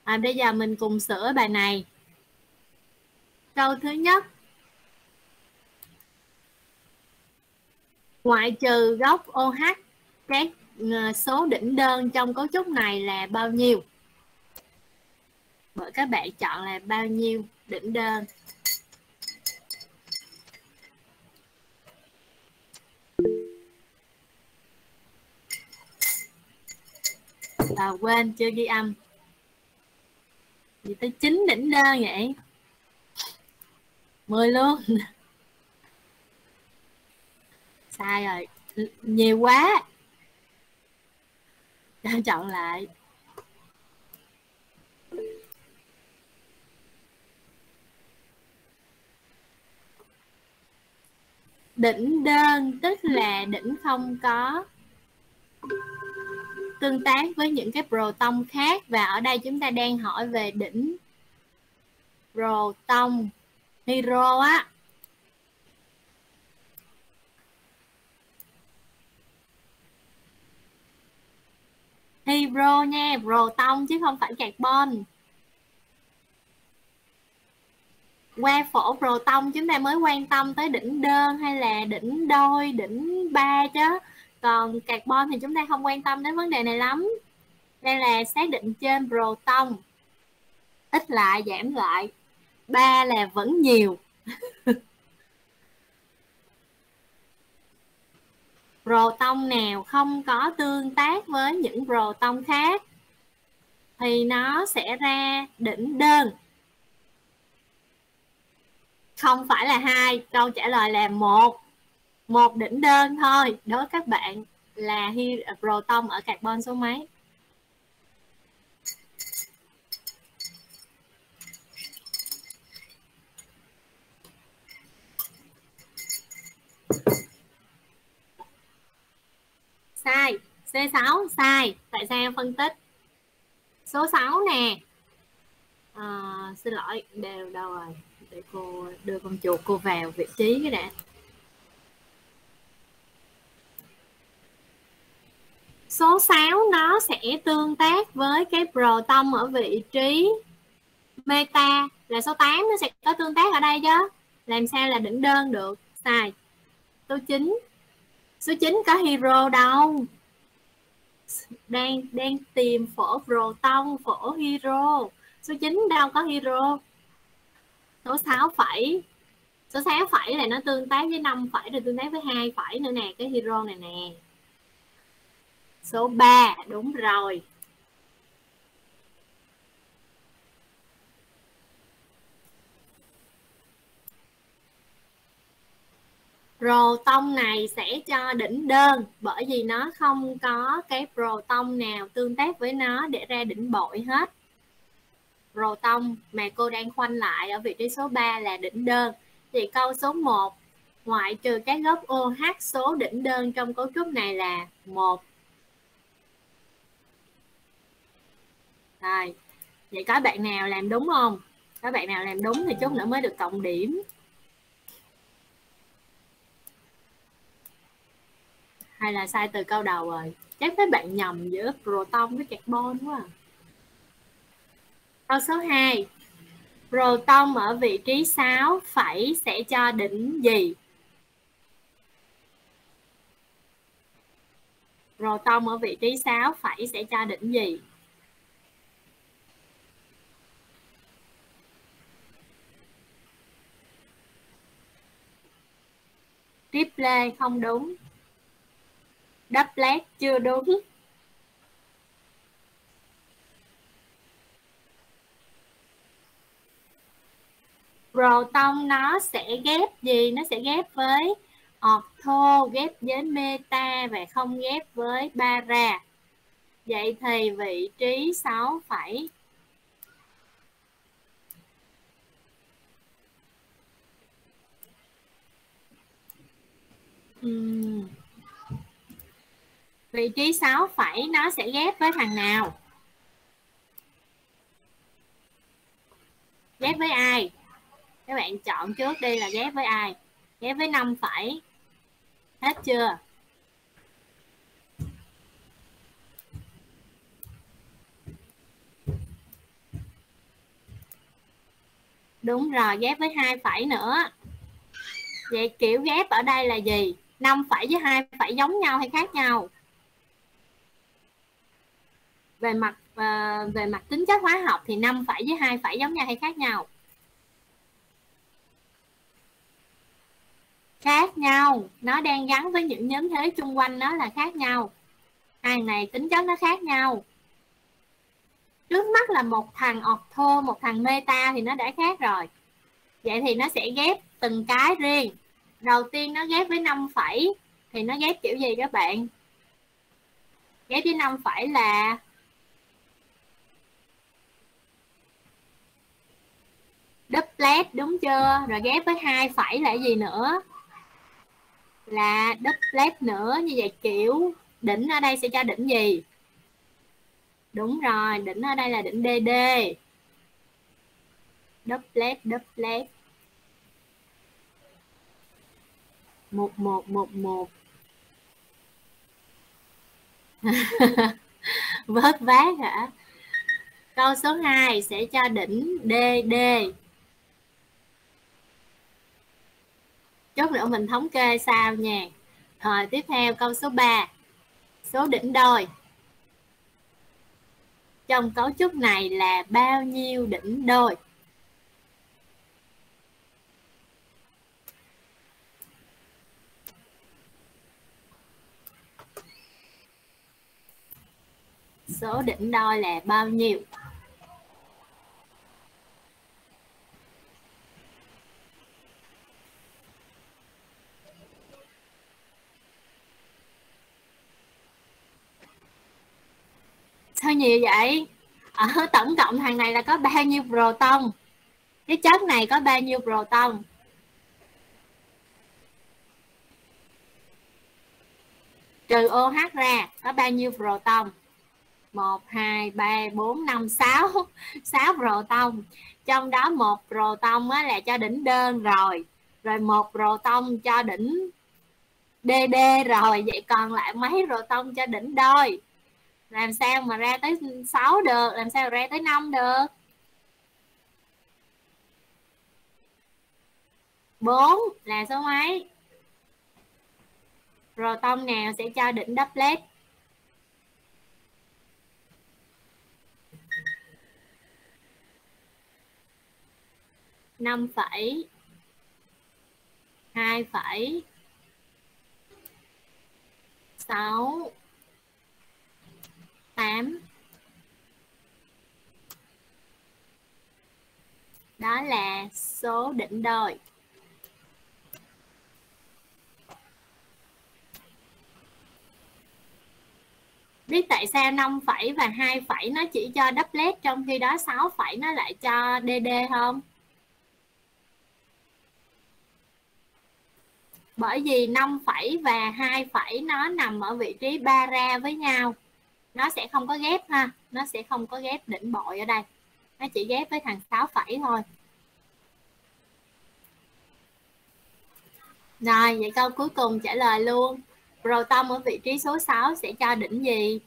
Bây giờ mình cùng sửa bài này. Câu thứ nhất. Ngoại trừ góc OH, các số đỉnh đơn trong cấu trúc này là bao nhiêu? Bởi các bạn chọn là bao nhiêu đỉnh đơn. Quên chưa ghi âm. Gì tới 9 đỉnh đơn vậy? 10 luôn. Sai rồi, nhiều quá. Chọn lại. Đỉnh đơn tức là đỉnh không có tương tác với những cái proton khác, và ở đây chúng ta đang hỏi về đỉnh proton hydro á. Hydro nha, proton chứ không phải carbon. Qua phổ proton chúng ta mới quan tâm tới đỉnh đơn hay là đỉnh đôi, đỉnh ba chứ. Còn carbon thì chúng ta không quan tâm đến vấn đề này lắm. Đây là xác định trên proton. Ít lại, giảm lại. 3 là vẫn nhiều. Proton nào không có tương tác với những proton khác thì nó sẽ ra đỉnh đơn. Không phải là 2, câu trả lời là 1. 1 đỉnh đơn thôi. Đối với các bạn là proton ở carbon số mấy? Sai. C6 sai. Tại sao? Phân tích. Số 6 nè. Xin lỗi, đều đâu rồi? Để cô đưa con chuột cô vào vị trí cái đã. Số 6 nó sẽ tương tác với cái proton ở vị trí meta, là số 8 nó sẽ có tương tác ở đây chứ. Làm sao là đỉnh đơn được? Sai. Số 9. Số 9 có hydro đâu. Đang tìm phổ proton, phổ hydro. Số 9 đâu có hydro. Số 6 phẩy. Số 6 phẩy là nó tương tác với 5 phẩy rồi tương tác với 2 phẩy nữa nè, cái hydro này nè. Số 3, đúng rồi. Proton này sẽ cho đỉnh đơn bởi vì nó không có cái proton nào tương tác với nó để ra đỉnh bội hết. Proton mà cô đang khoanh lại ở vị trí số 3 là đỉnh đơn. Thì câu số 1, ngoại trừ các gốc OH, số đỉnh đơn trong cấu trúc này là 1. Rồi, vậy có bạn nào làm đúng không? Có bạn nào làm đúng thì chút nữa mới được cộng điểm. Hay là sai từ câu đầu rồi? Chắc các bạn nhầm giữa proton với carbon quá à. Câu số 2, proton ở vị trí 6 phẩy sẽ cho đỉnh gì? Proton ở vị trí 6 phẩy sẽ cho đỉnh gì? Triple không đúng. Doublet chưa đúng. Proton nó sẽ ghép gì? Nó sẽ ghép với ortho, ghép với meta và không ghép với para. Vậy thì vị trí 6 phẩy vị trí 6 phẩy nó sẽ ghép với thằng nào? Ghép với ai? Các bạn chọn trước đi là ghép với ai? Ghép với 5 phẩy. Hết chưa? Đúng rồi, ghép với 2 phẩy nữa. Vậy kiểu ghép ở đây là gì? 5 phẩy với 2 phẩy giống nhau hay khác nhau? Về mặt tính chất hóa học thì 5 phẩy với 2 phẩy giống nhau hay khác nhau? Khác nhau, nó đang gắn với những nhóm thế chung quanh nó là khác nhau. Hai này tính chất nó khác nhau. Trước mắt là một thằng octo, một thằng meta thì nó đã khác rồi. Vậy thì nó sẽ ghép từng cái riêng. Đầu tiên nó ghép với 5 phẩy thì nó ghép kiểu gì các bạn? Ghép với 5 phẩy là doublet, đúng chưa? Rồi ghép với 2 phẩy là gì nữa? Là doublet nữa. Như vậy kiểu đỉnh ở đây sẽ cho đỉnh gì? Đúng rồi, đỉnh ở đây là đỉnh DD. Doublet, doublet. 1111. Vớt vát hả? Câu số 2 sẽ cho đỉnh DD. Chút nữa mình thống kê sao nha. Rồi tiếp theo câu số 3. Số đỉnh đôi. Trong cấu trúc này là bao nhiêu đỉnh đôi? Số đỉnh đôi là bao nhiêu? Sao nhiều vậy? Ở tổng cộng thằng này là có bao nhiêu proton? Cái chất này có bao nhiêu proton? Trừ OH ra có bao nhiêu proton? 1, 2, 3, 4, 5, 6 6 proton. Trong đó một proton là cho đỉnh đơn rồi. Rồi một proton cho đỉnh DD rồi. Vậy còn lại mấy proton cho đỉnh đôi? Làm sao mà ra tới 6 được? Làm sao ra tới 5 được? 4 là số mấy? Proton nào sẽ cho đỉnh doublet? Năm phẩy, 2 phẩy, 6, 8. Đó là số đỉnh đôi. Biết tại sao 5 phẩy và 2 phẩy nó chỉ cho doublet, trong khi đó 6 phẩy nó lại cho DD không? Bởi vì 5 phẩy và 2 phẩy nó nằm ở vị trí para với nhau. Nó sẽ không có ghép ha. Nó sẽ không có ghép đỉnh bội ở đây. Nó chỉ ghép với thằng 6 phẩy thôi. Rồi, vậy câu cuối cùng trả lời luôn. Proton ở vị trí số 6 sẽ cho đỉnh gì?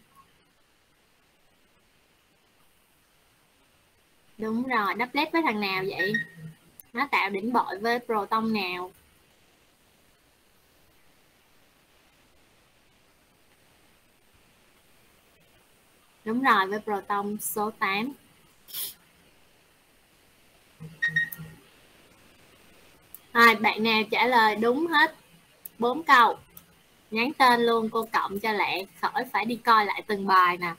Đúng rồi, doublet với thằng nào vậy? Nó tạo đỉnh bội với proton nào? Đúng rồi, với proton số 8. Rồi, bạn nào trả lời đúng hết 4 câu nhắn tên luôn cô cộng cho lẹ, khỏi phải đi coi lại từng bài nè.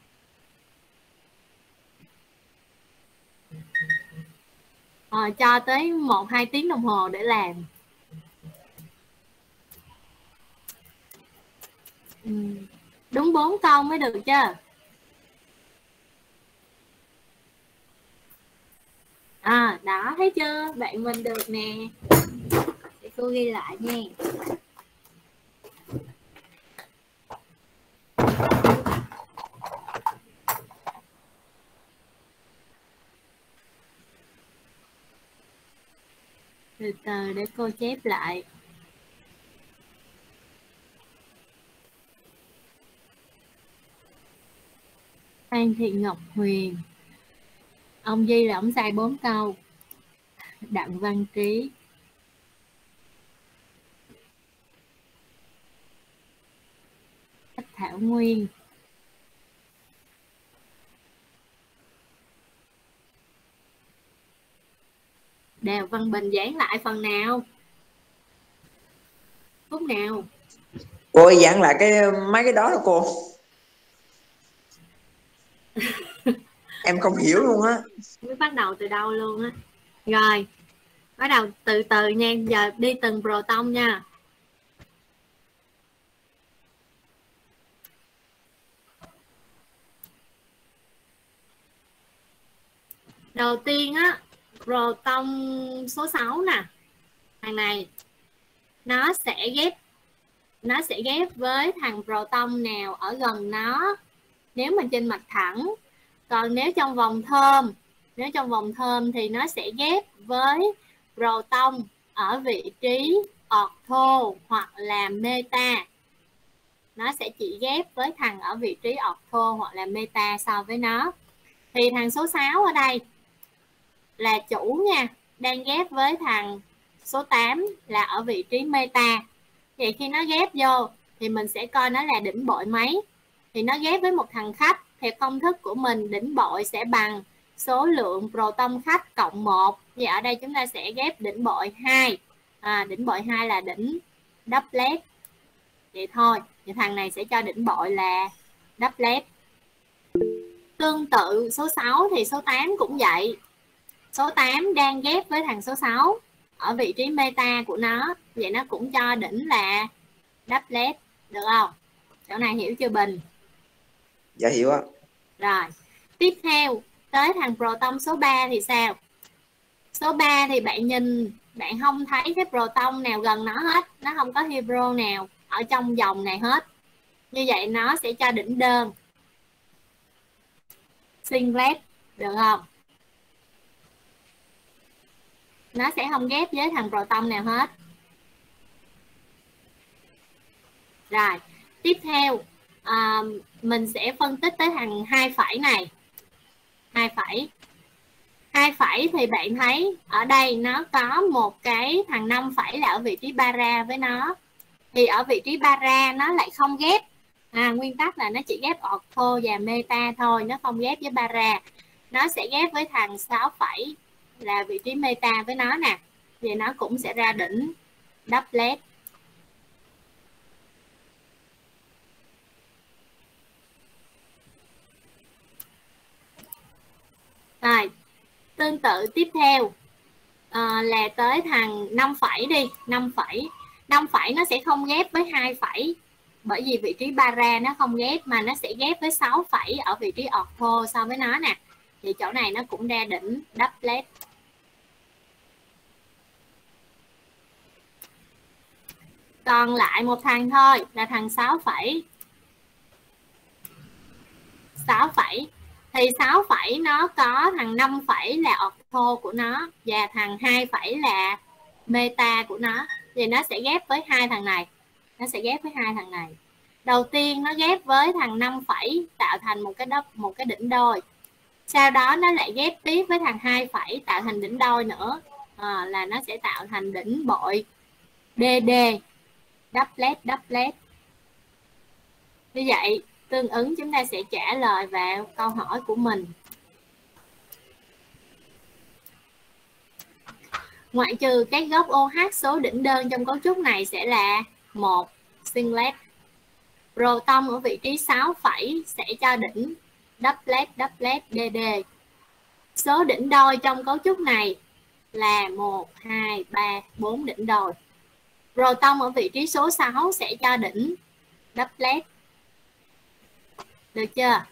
Cho tới 1-2 tiếng đồng hồ để làm. Đúng 4 câu mới được chứ. Đó, thấy chưa? Bạn mình được nè. Để cô ghi lại nha. Từ từ để cô chép lại. Phan Thị Ngọc Huyền. Ông Di là ông sai 4 câu. Đặng Văn Trí. Bách Thảo Nguyên. Đào Văn Bình dán lại phần nào? Phút nào? Cô ơi, dán lại mấy cái đó đó cô. Em không hiểu luôn á. Mới bắt đầu từ đâu luôn á. Rồi, bắt đầu từ từ nha, giờ đi từng proton nha. Đầu tiên á, proton số 6 nè. Thằng này nó sẽ ghép với thằng proton nào ở gần nó nếu mà trên mặt thẳng. Còn nếu trong vòng thơm thì nó sẽ ghép với proton ở vị trí ortho hoặc là meta. Nó sẽ chỉ ghép với thằng ở vị trí ortho hoặc là meta so với nó. Thì thằng số 6 ở đây là chủ nha, đang ghép với thằng số 8 là ở vị trí meta. Vậy khi nó ghép vô thì mình sẽ coi nó là đỉnh bội mấy. Thì nó ghép với một thằng khách, theo công thức của mình đỉnh bội sẽ bằng số lượng proton khách cộng 1. Thì ở đây chúng ta sẽ ghép đỉnh bội 2. Đỉnh bội 2 là đỉnh doublet. Vậy thôi, thì thằng này sẽ cho đỉnh bội là doublet. Tương tự số 6 thì số 8 cũng vậy. Số 8 đang ghép với thằng số 6 ở vị trí meta của nó. Vậy nó cũng cho đỉnh là doublet. Được không? Chỗ này hiểu chưa Bình? Dạ hiểu ạ. Rồi, tiếp theo tới thằng proton số 3 thì sao? Số 3 thì bạn nhìn, bạn không thấy cái proton nào gần nó hết. Nó không có hydro nào ở trong dòng này hết. Như vậy nó sẽ cho đỉnh đơn singlet. Được không? Nó sẽ không ghép với thằng proton nào hết. Rồi, tiếp theo mình sẽ phân tích tới thằng 2 phẩy này. 2 phẩy thì bạn thấy ở đây nó có một cái thằng 5 phẩy là ở vị trí para với nó. Thì ở vị trí para nó lại không ghép. Nguyên tắc là nó chỉ ghép ortho và meta thôi, nó không ghép với para. Nó sẽ ghép với thằng 6 phẩy là vị trí meta với nó nè. Vậy nó cũng sẽ ra đỉnh doublet. Rồi, tương tự tiếp theo là tới thằng 5 phẩy đi. 5 phẩy nó sẽ không ghép với 2 phẩy, bởi vì vị trí para nó không ghép, mà nó sẽ ghép với 6 phẩy ở vị trí ortho so với nó nè. Thì chỗ này nó cũng ra đỉnh doublet. Còn lại một thằng thôi là thằng 6 phẩy. 6 phẩy thì 6 phẩy nó có thằng 5 phẩy là ortho của nó và thằng 2 phẩy là meta của nó. Thì nó sẽ ghép với hai thằng này. Đầu tiên nó ghép với thằng 5 phẩy tạo thành một cái đỉnh đôi. Sau đó nó lại ghép tiếp với thằng 2 phẩy tạo thành đỉnh đôi nữa. Là nó sẽ tạo thành đỉnh bội DD, doublet. Như vậy tương ứng chúng ta sẽ trả lời vào câu hỏi của mình. Ngoại trừ các góc OH, số đỉnh đơn trong cấu trúc này sẽ là 1 singlet. Proton ở vị trí 6 phẩy sẽ cho đỉnh doublet DD. Số đỉnh đôi trong cấu trúc này là 1, 2, 3, 4 đỉnh đôi. Proton ở vị trí số 6 sẽ cho đỉnh doublet. Được chưa?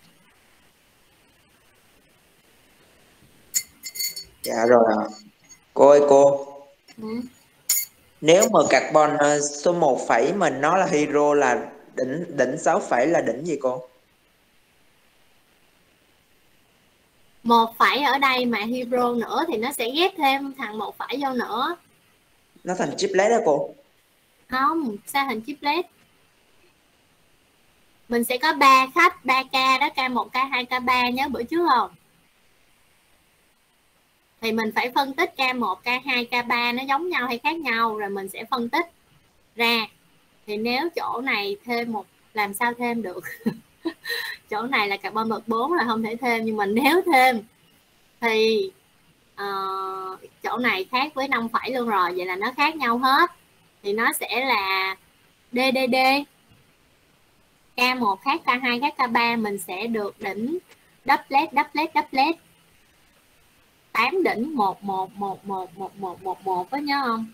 Dạ rồi ạ. Cô ơi cô. Nếu mà carbon số 1 phẩy mình nó là hydro là đỉnh 6 phẩy là đỉnh gì cô? 1 phẩy ở đây mà hydro nữa thì nó sẽ ghép thêm thằng 1 phẩy vô nữa. Nó thành triplet đó cô? Không, sao thành triplet? Mình sẽ có 3 khách, 3K đó, K1, K2, K3, nhớ bữa trước không? thì mình phải phân tích K1, K2, K3 nó giống nhau hay khác nhau, rồi mình sẽ phân tích ra. Thì nếu chỗ này thêm một, làm sao thêm được chỗ này là carbon bậc 4 là không thể thêm, nhưng mà nếu thêm thì chỗ này khác với 5 phẩy luôn rồi, vậy là nó khác nhau hết, thì nó sẽ là DDD. K1 khác K2 khác K3, mình sẽ được đỉnh doublet 8 đỉnh 11111111 có nhớ không?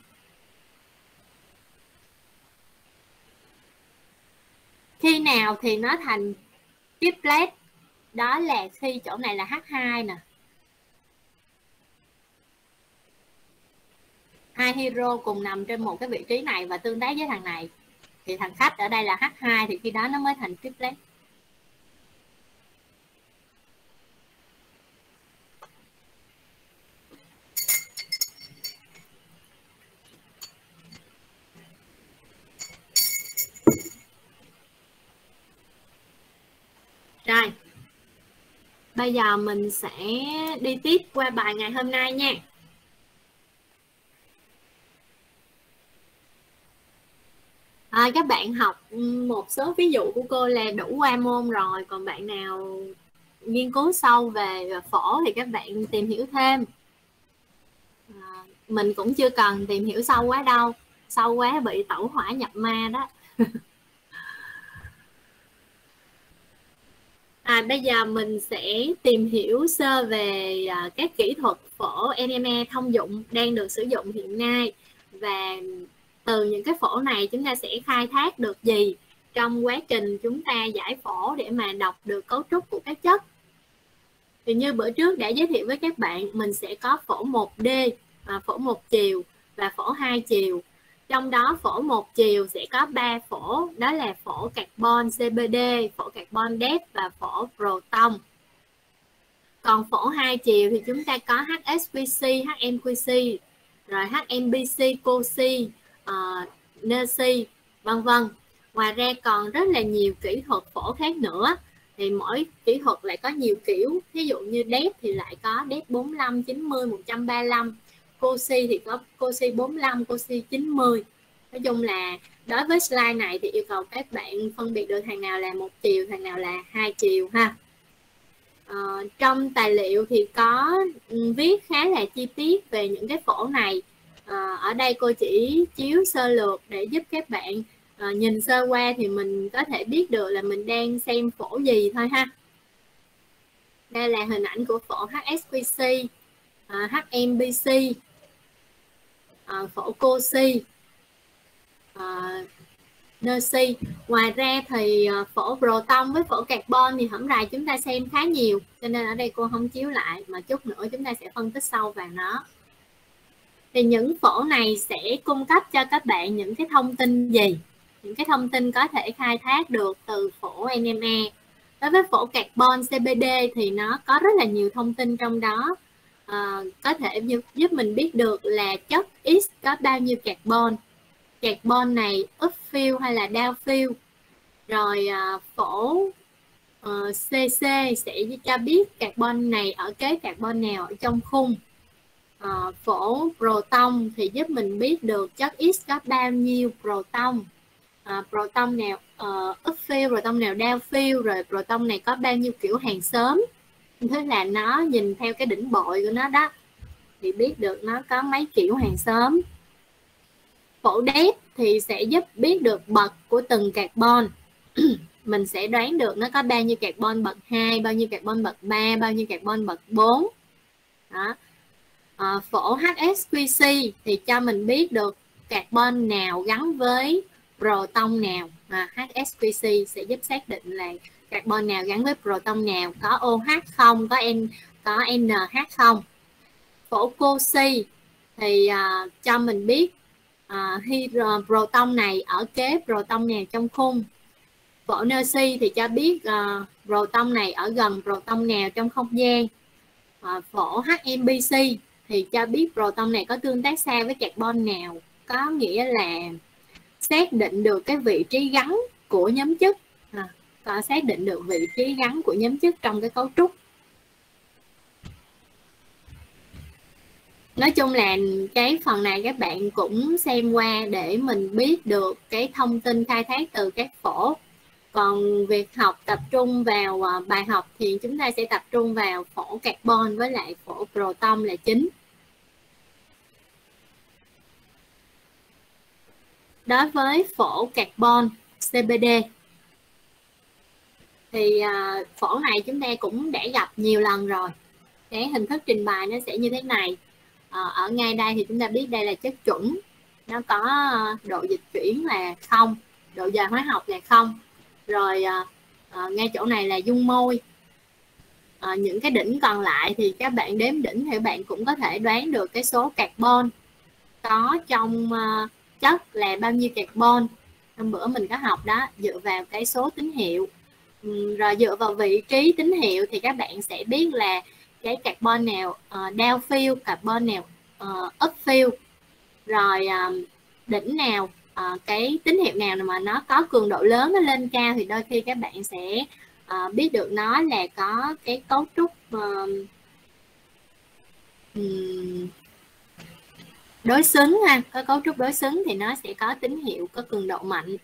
Khi nào thì nó thành triplet? Đó là khi chỗ này là H2 nè, hai hydro cùng nằm trên một cái vị trí này và tương tác với thằng này, thì thằng khách ở đây là H2, thì khi đó nó mới thành triplet. Rồi, bây giờ mình sẽ đi tiếp qua bài ngày hôm nay nha. Các bạn học một số ví dụ của cô là đủ qua môn rồi, còn bạn nào nghiên cứu sâu về phổ thì các bạn tìm hiểu thêm. Mình cũng chưa cần tìm hiểu sâu quá đâu, sâu quá bị tẩu hỏa nhập ma đó. Bây giờ mình sẽ tìm hiểu sơ về các kỹ thuật phổ NME thông dụng đang được sử dụng hiện nay, và từ những cái phổ này chúng ta sẽ khai thác được gì trong quá trình chúng ta giải phổ để mà đọc được cấu trúc của các chất. Thì như bữa trước đã giới thiệu với các bạn, mình sẽ có phổ 1D, phổ một chiều và phổ hai chiều. Trong đó phổ một chiều sẽ có 3 phổ, đó là phổ carbon CBD, phổ carbon DEF và phổ proton. Còn phổ hai chiều thì chúng ta có HSQC, HMQC, rồi HMBC, CoC, NC, vân vân. Ngoài ra còn rất là nhiều kỹ thuật phổ khác nữa, thì mỗi kỹ thuật lại có nhiều kiểu. Ví dụ như DEF thì lại có DEF 45, 90, 135. CoC thì có CoC 45, CoC 90. Nói chung là đối với slide này thì yêu cầu các bạn phân biệt được thằng nào là một chiều, thằng nào là hai chiều ha. Trong tài liệu thì có viết khá là chi tiết về những cái phổ này. Ở đây cô chỉ chiếu sơ lược để giúp các bạn nhìn sơ qua thì mình có thể biết được là mình đang xem phổ gì thôi ha. Đây là hình ảnh của phổ HSQC, HMBC, phổ CoC, NC. Ngoài ra thì phổ proton với phổ carbon thì hổng rày chúng ta xem khá nhiều, cho nên ở đây cô không chiếu lại, mà chút nữa chúng ta sẽ phân tích sâu vào nó. Thì những phổ này sẽ cung cấp cho các bạn những cái thông tin gì? Những cái thông tin có thể khai thác được từ phổ NME. Đối với phổ carbon CBD thì nó có rất là nhiều thông tin trong đó, có thể giúp mình biết được là chất X có bao nhiêu carbon, carbon này upfill hay là downfill. Rồi phổ CC sẽ cho biết carbon này ở kế carbon nào ở trong khung. Phổ proton thì giúp mình biết được chất X có bao nhiêu proton, proton nào upfill, proton nào downfill, rồi proton này có bao nhiêu kiểu hàng xóm. Thế là nó nhìn theo cái đỉnh bội của nó đó thì biết được nó có mấy kiểu hàng xóm. Phổ DEF thì sẽ giúp biết được bậc của từng carbon. Mình sẽ đoán được nó có bao nhiêu carbon bậc 2, bao nhiêu carbon bậc 3, bao nhiêu carbon bậc 4. Đó. Phổ HSQC thì cho mình biết được carbon nào gắn với proton nào. HSQC sẽ giúp xác định là carbon nào gắn với proton nào, có OH không, có NH không. Phổ CoC thì cho mình biết proton này ở kế proton nào trong khung. Phổ NC thì cho biết proton này ở gần proton nào trong không gian. Phổ HMBC thì cho biết proton này có tương tác xa với carbon nào, có nghĩa là xác định được cái vị trí gắn của nhóm chất, có xác định được vị trí gắn của nhóm chất trong cái cấu trúc. Nói chung là cái phần này các bạn cũng xem qua để mình biết được cái thông tin khai thác từ các phổ. Còn việc học tập trung vào bài học thì chúng ta sẽ tập trung vào phổ carbon với lại phổ proton là chính. Đối với phổ carbon CBD thì phổ này chúng ta cũng đã gặp nhiều lần rồi. Cái hình thức trình bày nó sẽ như thế này. Ở ngay đây thì chúng ta biết đây là chất chuẩn, nó có độ dịch chuyển là 0, độ dời hóa học là 0. Rồi ngay chỗ này là dung môi. Những cái đỉnh còn lại thì các bạn đếm đỉnh thì bạn cũng có thể đoán được cái số carbon có trong chất là bao nhiêu carbon. Hôm bữa mình có học đó, dựa vào cái số tín hiệu. Rồi dựa vào vị trí tín hiệu thì các bạn sẽ biết là cái carbon nào downfield, carbon nào upfield, rồi đỉnh nào, cái tín hiệu nào mà nó có cường độ lớn, nó lên cao thì đôi khi các bạn sẽ biết được nó là có cái cấu trúc đối xứng ha, có cấu trúc đối xứng thì nó sẽ có tín hiệu có cường độ mạnh.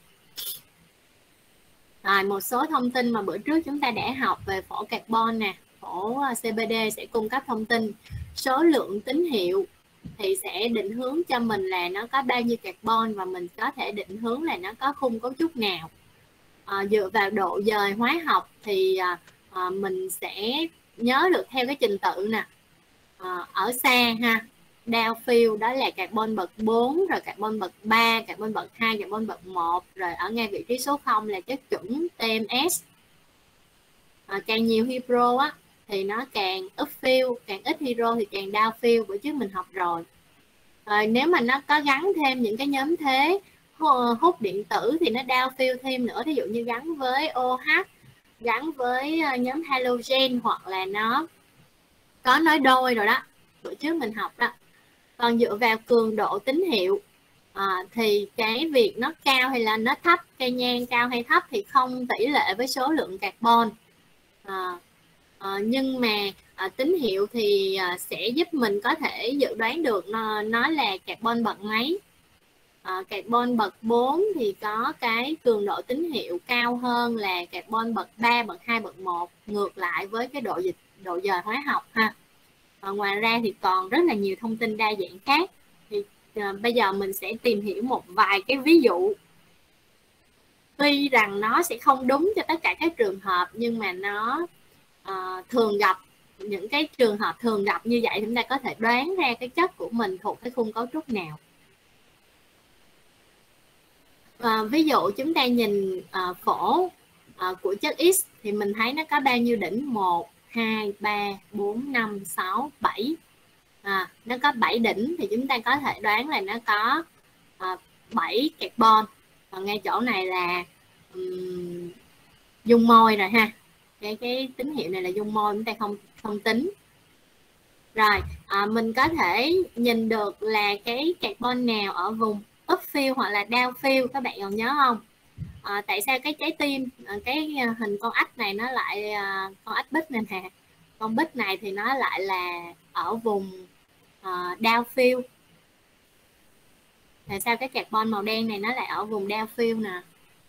Rồi một số thông tin mà bữa trước chúng ta đã học về phổ carbon nè, phổ CBD sẽ cung cấp thông tin số lượng tín hiệu thì sẽ định hướng cho mình là nó có bao nhiêu carbon, và mình có thể định hướng là nó có khung cấu trúc nào. Dựa vào độ dời hóa học thì mình sẽ nhớ được theo cái trình tự nè. Ở xa ha, downfield đó là carbon bậc 4, rồi carbon bậc 3, carbon bậc 2, carbon bậc 1, rồi ở ngay vị trí số 0 là chất chuẩn TMS. Càng nhiều hydro á thì nó càng upfield, càng ít hydro thì càng downfield, bữa trước mình học rồi. Rồi nếu mà nó có gắn thêm những cái nhóm thế hút điện tử thì nó downfield thêm nữa, ví dụ như gắn với OH, gắn với nhóm halogen, hoặc là nó có nối đôi rồi đó, bữa trước mình học đó. Còn dựa vào cường độ tín hiệu thì cái việc nó cao hay là nó thấp, cây nhang cao hay thấp thì không tỷ lệ với số lượng carbon. Nhưng mà tín hiệu thì sẽ giúp mình có thể dự đoán được nó là carbon bậc mấy. Carbon bậc 4 thì có cái cường độ tín hiệu cao hơn là carbon bậc 3, bậc 2, bậc 1, ngược lại với cái độ dời hóa học ha. Ngoài ra thì còn rất là nhiều thông tin đa dạng khác. Thì bây giờ mình sẽ tìm hiểu một vài cái ví dụ. Tuy rằng nó sẽ không đúng cho tất cả các trường hợp, nhưng mà nó thường gặp, những cái trường hợp thường gặp như vậy chúng ta có thể đoán ra cái chất của mình thuộc cái khung cấu trúc nào. Ví dụ chúng ta nhìn phổ của chất X thì mình thấy nó có bao nhiêu đỉnh? 1, 2, 3, 4, 5, 6, 7. Nó có 7 đỉnh thì chúng ta có thể đoán là nó có 7 carbon. Còn ngay chỗ này là dung môi rồi ha. Cái tín hiệu này là dung môi, chúng ta không tính. Rồi mình có thể nhìn được là cái carbon nào ở vùng upfield hoặc là downfield, các bạn còn nhớ không? Tại sao cái trái tim, cái hình con ếch này nó lại con ếch bích này nè, con bích này thì nó lại là ở vùng downfield. Tại sao cái carbon màu đen này nó lại ở vùng downfield nè?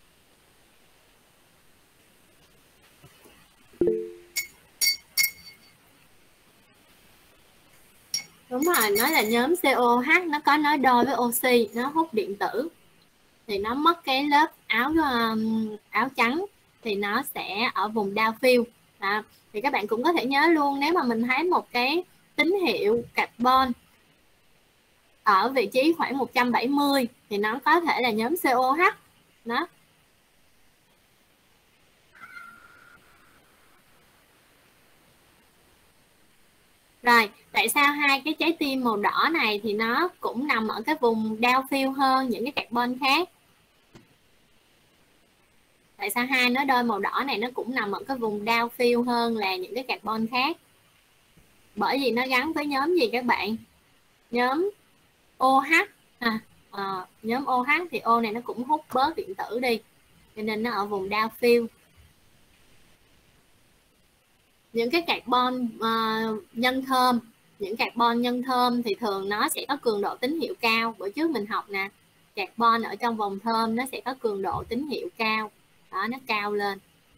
Đúng rồi, nó là nhóm COH, nó có nối đôi với oxy, nó hút điện tử thì nó mất cái lớp áo trắng thì nó sẽ ở vùng downfield. Thì các bạn cũng có thể nhớ luôn, nếu mà mình thấy một cái tín hiệu carbon ở vị trí khoảng 170 thì nó có thể là nhóm COH đó. Rồi, tại sao hai cái trái tim màu đỏ này thì nó cũng nằm ở cái vùng downfield hơn những cái carbon khác? Tại sao hai nối đôi màu đỏ này nó cũng nằm ở cái vùng downfield hơn là những cái carbon khác? Bởi vì nó gắn với nhóm gì các bạn? Nhóm OH. Nhóm OH thì O này nó cũng hút bớt điện tử đi, cho nên nó ở vùng downfield. Những cái carbon nhân thơm, những carbon nhân thơm thì thường nó sẽ có cường độ tín hiệu cao. Bữa trước mình học nè, carbon ở trong vòng thơm nó sẽ có cường độ tín hiệu cao, đó, nó cao lên.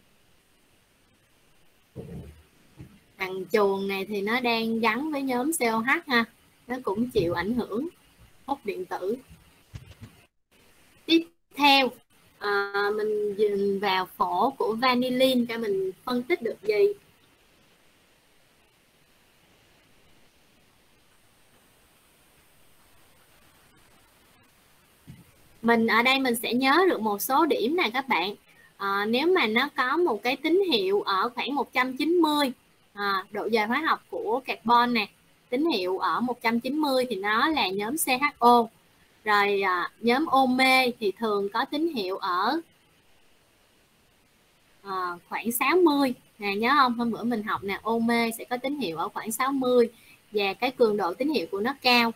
Thằng chuồng này thì nó đang gắn với nhóm COH ha, nó cũng chịu ảnh hưởng hút điện tử. Tiếp theo mình nhìn vào phổ của vanillin cho mình phân tích được gì. Mình ở đây mình sẽ nhớ được một số điểm này các bạn. Nếu mà nó có một cái tín hiệu ở khoảng 190, độ dời hóa học của carbon này, tín hiệu ở 190 thì nó là nhóm CHO. Rồi nhóm OMe thì thường có tín hiệu ở khoảng 60 nè, nhớ không? Hôm bữa mình học nè, OMe sẽ có tín hiệu ở khoảng 60 và cái cường độ tín hiệu của nó cao.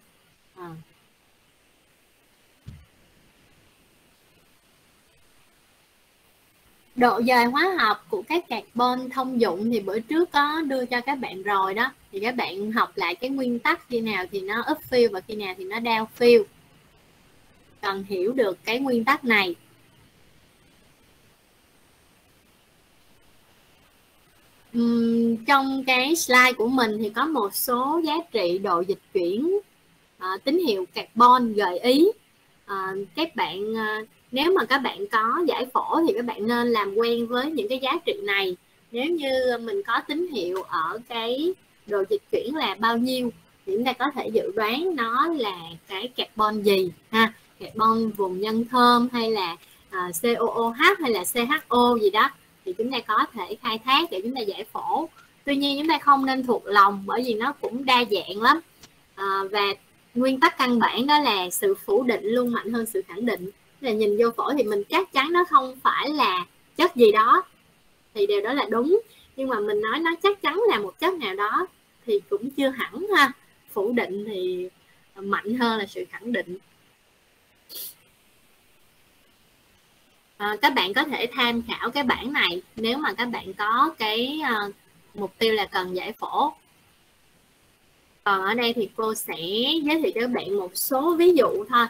Độ dời hóa học của các carbon thông dụng thì bữa trước có đưa cho các bạn rồi đó, thì các bạn học lại cái nguyên tắc khi nào thì nó up field và khi nào thì nó down field. Cần hiểu được cái nguyên tắc này. Trong cái slide của mình thì có một số giá trị độ dịch chuyển tín hiệu carbon gợi ý. Các bạn nếu mà các bạn có giải phẫu thì các bạn nên làm quen với những cái giá trị này. Nếu như mình có tín hiệu ở cái độ dịch chuyển là bao nhiêu thì chúng ta có thể dự đoán nó là cái carbon gì ha, carbon vùng nhân thơm hay là COOH hay là CHO gì đó, thì chúng ta có thể khai thác để chúng ta giải phẫu. Tuy nhiên chúng ta không nên thuộc lòng bởi vì nó cũng đa dạng lắm. Và nguyên tắc căn bản đó là sự phủ định luôn mạnh hơn sự khẳng định. Là nhìn vô phổi thì mình chắc chắn nó không phải là chất gì đó thì điều đó là đúng, nhưng mà mình nói nó chắc chắn là một chất nào đó thì cũng chưa hẳn ha. Phủ định thì mạnh hơn là sự khẳng định. Các bạn có thể tham khảo cái bảng này nếu mà các bạn có cái mục tiêu là cần giải phẫu. Còn ở đây thì cô sẽ giới thiệu cho các bạn một số ví dụ thôi.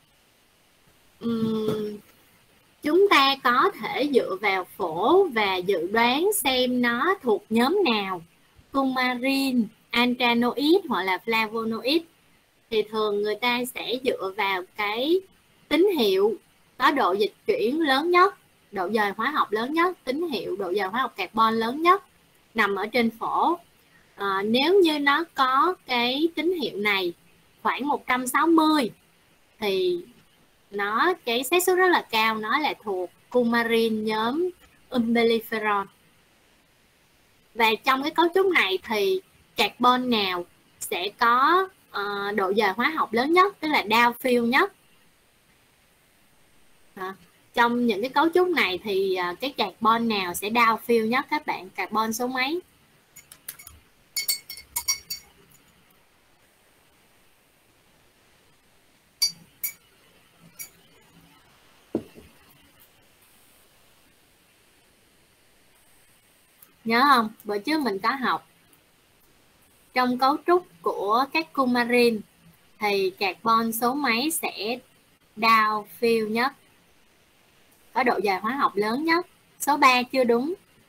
Chúng ta có thể dựa vào phổ và dự đoán xem nó thuộc nhóm nào, coumarin, anthraconoid hoặc là flavonoid. Thì thường người ta sẽ dựa vào cái tín hiệu có độ dịch chuyển lớn nhất, độ dời hóa học lớn nhất, tín hiệu độ dời hóa học carbon lớn nhất nằm ở trên phổ. Nếu như nó có cái tín hiệu này khoảng 160 thì nó cái xác suất rất là cao nó là thuộc coumarin nhóm umbelliferol. Và trong cái cấu trúc này thì carbon nào sẽ có độ dời hóa học lớn nhất, tức là downfield nhất. Trong những cái cấu trúc này thì cái carbon nào sẽ downfield nhất các bạn? Carbon số mấy? Nhớ không? Bữa trước mình có học trong cấu trúc của các coumarin thì carbon số mấy sẽ downfield nhất, có độ dời hóa học lớn nhất? Số 3 chưa đúng.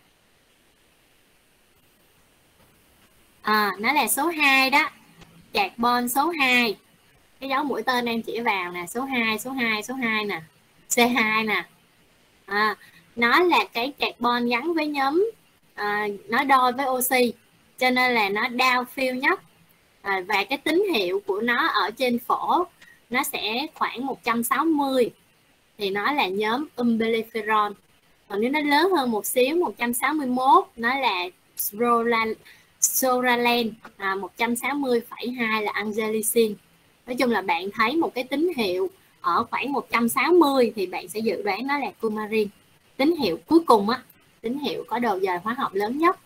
Nó là số 2 đó. Carbon số 2. Cái dấu mũi tên em chỉ vào nè, số 2, số 2, số 2 nè. C2 nè. Nó là cái carbon gắn với nhóm nó đôi với oxy, cho nên là nó downfield nhất. Và cái tín hiệu của nó ở trên phổ nó sẽ khoảng 160 thì nó là nhóm umbelliferol. Còn nếu nó lớn hơn một xíu, 161, nó là psoralen, 160,2 là angelicin. Nói chung là bạn thấy một cái tín hiệu ở khoảng 160 thì bạn sẽ dự đoán nó là coumarin. Tín hiệu cuối cùng á, tín hiệu có độ dời hóa học lớn nhất.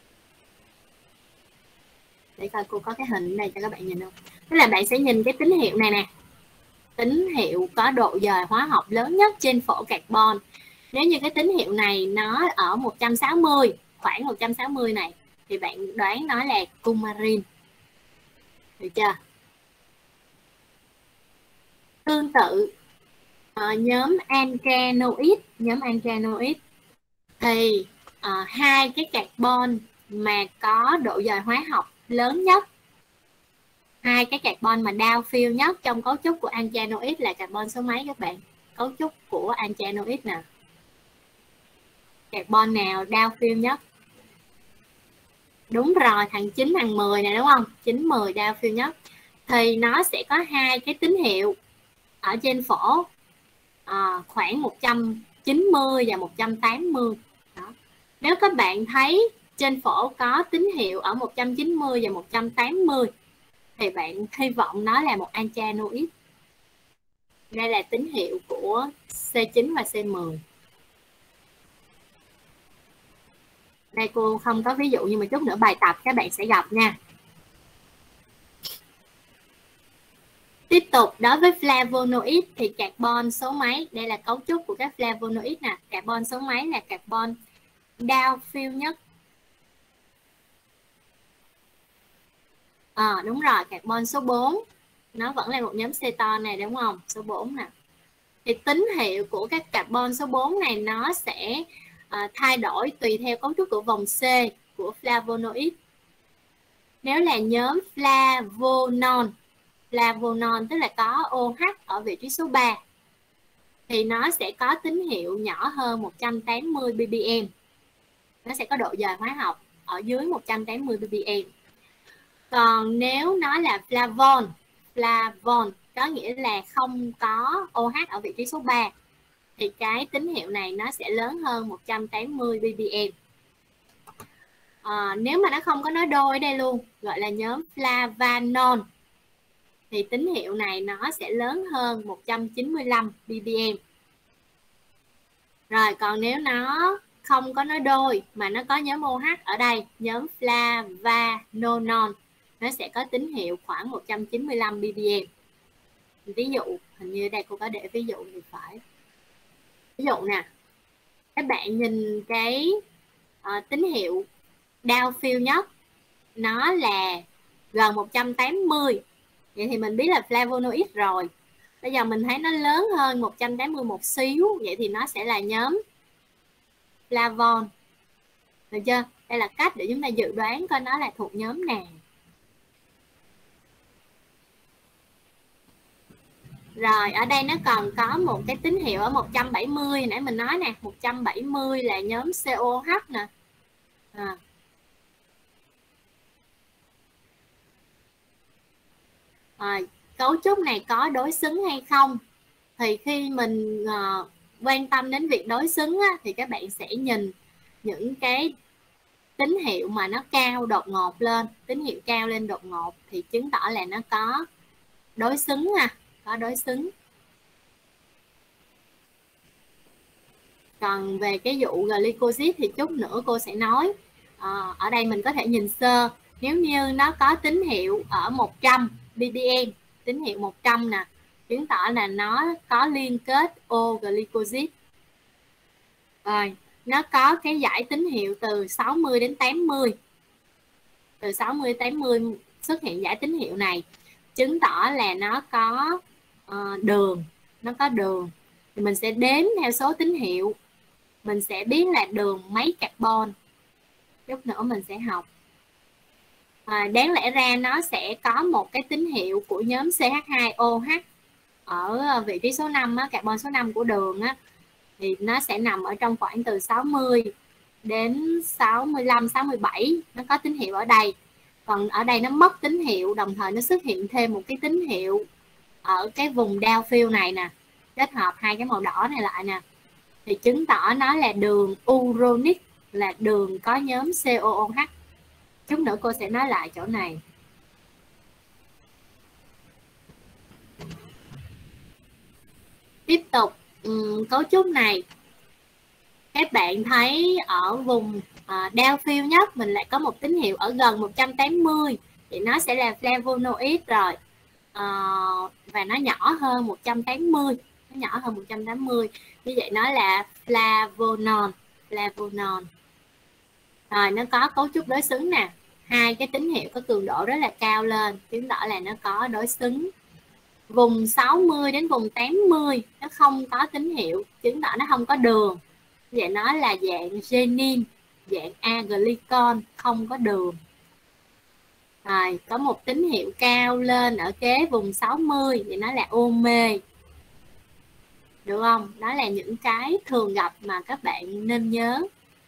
Để coi cô có cái hình này cho các bạn nhìn không? Tức là bạn sẽ nhìn cái tín hiệu này nè. Tín hiệu có độ dời hóa học lớn nhất trên phổ carbon. Nếu như cái tín hiệu này nó ở 160, khoảng 160 này thì bạn đoán nó là coumarin. được chưa? Tương tự nhóm antranoid thì hai cái carbon mà có độ dời hóa học lớn nhất, hai cái carbon mà downfill nhất trong cấu trúc của antranoid là carbon số mấy các bạn? Cấu trúc của antranoid nè, carbon nào downfill nhất? Đúng rồi, thằng 9, thằng 10 này đúng không? 9, 10 downfill nhất. Thì nó sẽ có hai cái tín hiệu ở trên phổ khoảng 190 và 180. Đó. Nếu các bạn thấy trên phổ có tín hiệu ở 190 và 180 thì bạn hy vọng nó là một antranoid. Đây là tín hiệu của C9 và C10. Đây cô không có ví dụ nhưng mà chút nữa bài tập các bạn sẽ gặp nha. Tiếp tục, đối với flavonoid thì carbon số mấy? Đây là cấu trúc của các flavonoid nè. Carbon số mấy là carbon downfill nhất? Đúng rồi, carbon số 4. Nó vẫn là một nhóm ceton này đúng không? Số 4 nè. Thì tín hiệu của các carbon số 4 này nó sẽ thay đổi tùy theo cấu trúc của vòng C của flavonoid. Nếu là nhóm flavonol tức là có OH ở vị trí số 3 thì nó sẽ có tín hiệu nhỏ hơn 180 ppm. Nó sẽ có độ dời hóa học ở dưới 180 ppm. Còn nếu nó là flavon có nghĩa là không có OH ở vị trí số 3 thì cái tín hiệu này nó sẽ lớn hơn 180 ppm. Nếu mà nó không có nói đôi ở đây luôn, gọi là nhóm flavanol thì tín hiệu này nó sẽ lớn hơn 195 ppm. Rồi còn nếu nó không có nói đôi mà nó có nhóm OH ở đây, nhóm flavanolol, nó sẽ có tín hiệu khoảng 195 ppm. Ví dụ, hình như đây cô có để ví dụ thì phải. Ví dụ nè, các bạn nhìn cái tín hiệu downfill nhất nó là gần 180. Vậy thì mình biết là flavonoid rồi. Bây giờ mình thấy nó lớn hơn 180 một xíu, vậy thì nó sẽ là nhóm flavon. Được chưa? Đây là cách để chúng ta dự đoán coi nó là thuộc nhóm nào. Rồi, ở đây nó còn có một cái tín hiệu ở 170, nãy mình nói nè, 170 là nhóm COH nè. Cấu trúc này có đối xứng hay không? Thì khi mình quan tâm đến việc đối xứng thì các bạn sẽ nhìn những cái tín hiệu mà nó cao đột ngột lên, tín hiệu cao lên đột ngột thì chứng tỏ là nó có đối xứng có đối xứng. Còn về cái vụ glycosid thì chút nữa cô sẽ nói. Ở đây mình có thể nhìn sơ, nếu như nó có tín hiệu ở 100 ppm, tín hiệu 100 nè, chứng tỏ là nó có liên kết O-glycosid. Rồi, nó có cái giải tín hiệu từ 60 đến 80. Từ 60 đến 80 xuất hiện giải tín hiệu này, chứng tỏ là nó có đường, nó có đường. Thì mình sẽ đếm theo số tín hiệu, mình sẽ biết là đường mấy carbon. Chút nữa mình sẽ học. Đáng lẽ ra nó sẽ có một cái tín hiệu của nhóm CH2OH ở vị trí số 5 carbon số 5 của đường thì nó sẽ nằm ở trong khoảng từ 60 đến 65, 67, nó có tín hiệu ở đây. Còn ở đây nó mất tín hiệu, đồng thời nó xuất hiện thêm một cái tín hiệu ở cái vùng downfill này nè, kết hợp hai cái màu đỏ này lại nè, thì chứng tỏ nó là đường uronic, là đường có nhóm COOH. Chút nữa cô sẽ nói lại chỗ này. Tiếp tục cấu trúc này, các bạn thấy ở vùng downfill nhất mình lại có một tín hiệu ở gần 180 thì nó sẽ là flavonoid rồi. Và nó nhỏ hơn 180, nó nhỏ hơn 180, như vậy nó là flavonol. Rồi nó có cấu trúc đối xứng nè. hai cái tín hiệu có cường độ rất là cao lên, chứng tỏ là nó có đối xứng. Vùng 60 đến vùng 80 nó không có tín hiệu, chứng tỏ nó không có đường. Vậy nó là dạng renin, dạng aglycon, không có đường. Rồi, có một tín hiệu cao lên ở kế vùng 60 thì nó là ômê. Được không? Đó là những cái thường gặp mà các bạn nên nhớ.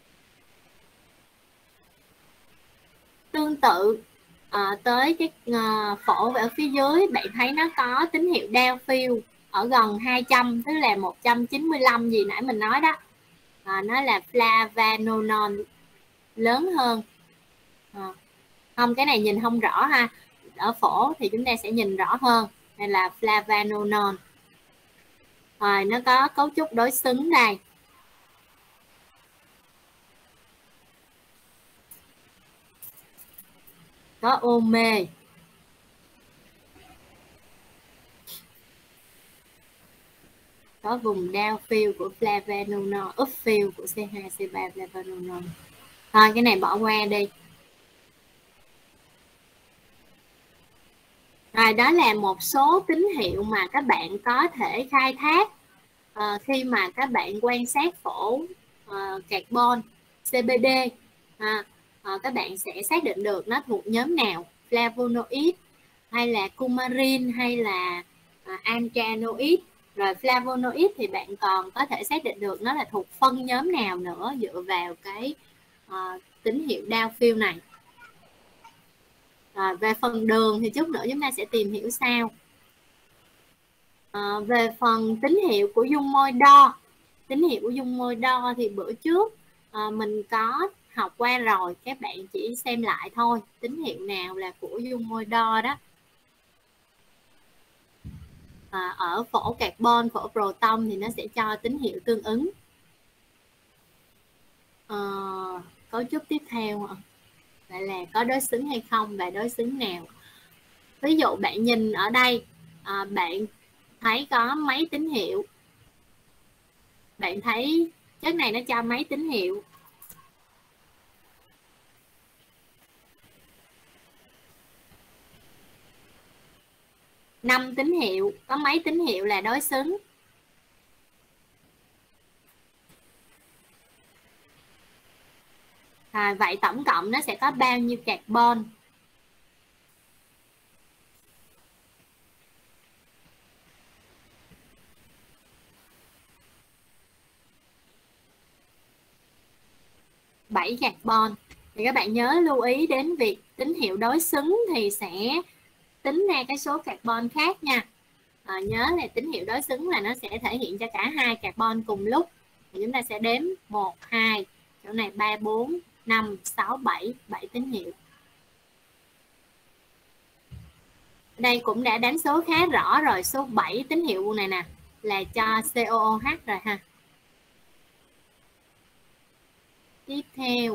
Tương tự tới cái phổ ở phía dưới, bạn thấy nó có tín hiệu downfield ở gần 200, tức là 195 gì nãy mình nói đó. Nó là flavonoid lớn hơn. Không, cái này nhìn không rõ ha. Ở phổ thì chúng ta sẽ nhìn rõ hơn. Đây là flavonoid. Rồi nó có cấu trúc đối xứng đây. Có ômê. Có vùng downfield của flavonoid, upfield của C2C3 flavonoid. Thôi cái này bỏ qua đi. Rồi đó là một số tín hiệu mà các bạn có thể khai thác khi mà các bạn quan sát phổ carbon CBD. Các bạn sẽ xác định được nó thuộc nhóm nào, flavonoid hay là coumarin hay là anthanoid. Rồi flavonoid thì bạn còn có thể xác định được nó là thuộc phân nhóm nào nữa dựa vào cái tín hiệu downfield này. Về phần đường thì chút nữa chúng ta sẽ tìm hiểu sau. Về phần tín hiệu của dung môi đo, tín hiệu của dung môi đo thì bữa trước mình có học qua rồi, các bạn chỉ xem lại thôi, tín hiệu nào là của dung môi đo đó. Ở phổ carbon, phổ proton thì nó sẽ cho tín hiệu tương ứng. Cấu trúc tiếp theo lại là có đối xứng hay không và đối xứng nào. Ví dụ bạn nhìn ở đây, bạn thấy có mấy tín hiệu, bạn thấy chất này nó cho mấy tín hiệu. Năm tín hiệu, có mấy tín hiệu là đối xứng? Vậy tổng cộng nó sẽ có bao nhiêu carbon? Bảy carbon. Thì các bạn nhớ lưu ý đến việc tín hiệu đối xứng thì sẽ tính ra cái số carbon khác nha. Nhớ là tín hiệu đối xứng là nó sẽ thể hiện cho cả hai carbon cùng lúc. Thì chúng ta sẽ đếm 1, 2, chỗ này 3, 4, 5, 6, 7, 7 tín hiệu. Đây cũng đã đánh số khá rõ rồi, số 7 tín hiệu này nè là cho COOH rồi ha. Tiếp theo,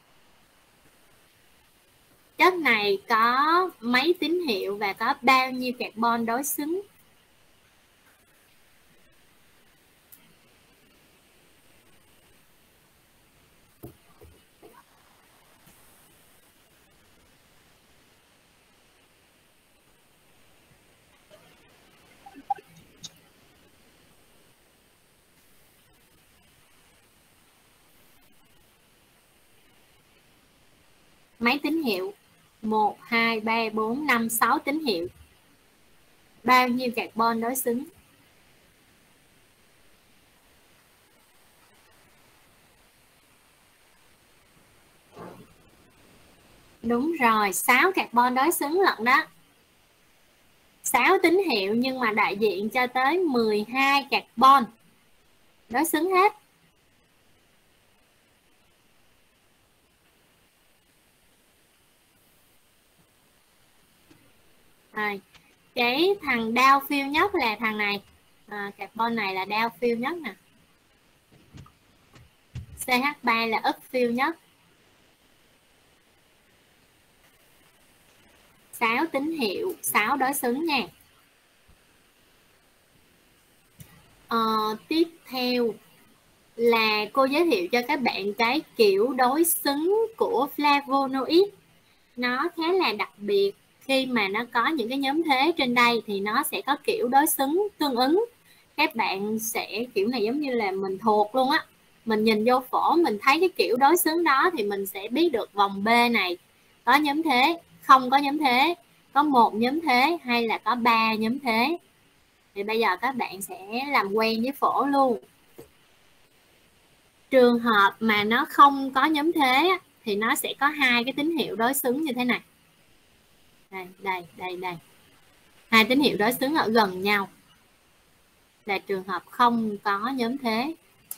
chất này có mấy tín hiệu và có bao nhiêu carbon đối xứng? Mấy tín hiệu? 1, 2, 3, 4, 5, 6 tín hiệu. Bao nhiêu carbon đối xứng? Đúng rồi, 6 carbon đối xứng lận đó. 6 tín hiệu nhưng mà đại diện cho tới 12 carbon đối xứng hết. Cái thằng downfield nhất là thằng này, carbon này là downfield nhất nè, CH3 là upfield nhất. 6 tín hiệu, 6 đối xứng nha. Tiếp theo là cô giới thiệu cho các bạn cái kiểu đối xứng của flavonoid. nó khá là đặc biệt. Khi mà nó có những cái nhóm thế trên đây thì nó sẽ có kiểu đối xứng tương ứng. Các bạn sẽ kiểu này giống như là mình thuộc luôn á. Mình nhìn vô phổ mình thấy cái kiểu đối xứng đó thì mình sẽ biết được vòng B này có nhóm thế, không có nhóm thế, có một nhóm thế hay là có 3 nhóm thế. Thì bây giờ các bạn sẽ làm quen với phổ luôn. Trường hợp mà nó không có nhóm thế thì nó sẽ có hai cái tín hiệu đối xứng như thế này. Đây. Hai tín hiệu đối xứng ở gần nhau là trường hợp không có nhóm thế.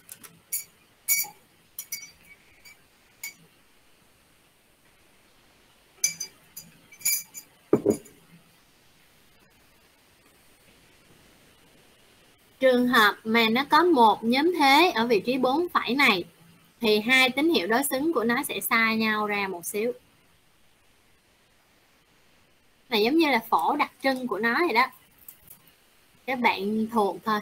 Trường hợp mà nó có một nhóm thế ở vị trí 4 phẩy này thì hai tín hiệu đối xứng của nó sẽ xa nhau ra một xíu. Này giống như là phổ đặc trưng của nó vậy đó. Các bạn thuộc thôi.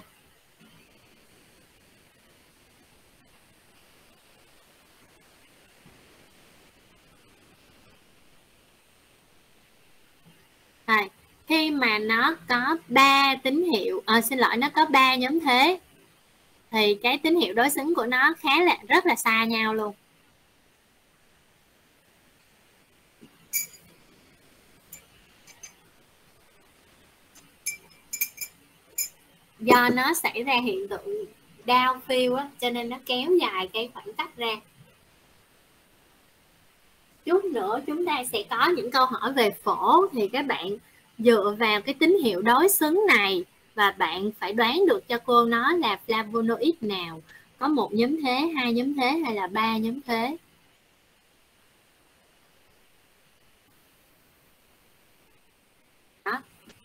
Rồi, khi mà nó có 3 tín hiệu, nó có 3 nhóm thế thì cái tín hiệu đối xứng của nó rất là xa nhau luôn. Do nó xảy ra hiện tượng downfill á, cho nên nó kéo dài cái khoảng cách ra. Chút nữa chúng ta sẽ có những câu hỏi về phổ thì các bạn dựa vào cái tín hiệu đối xứng này và bạn phải đoán được cho cô nó là flavonoid nào, có một nhóm thế, hai nhóm thế hay là 3 nhóm thế. Đó.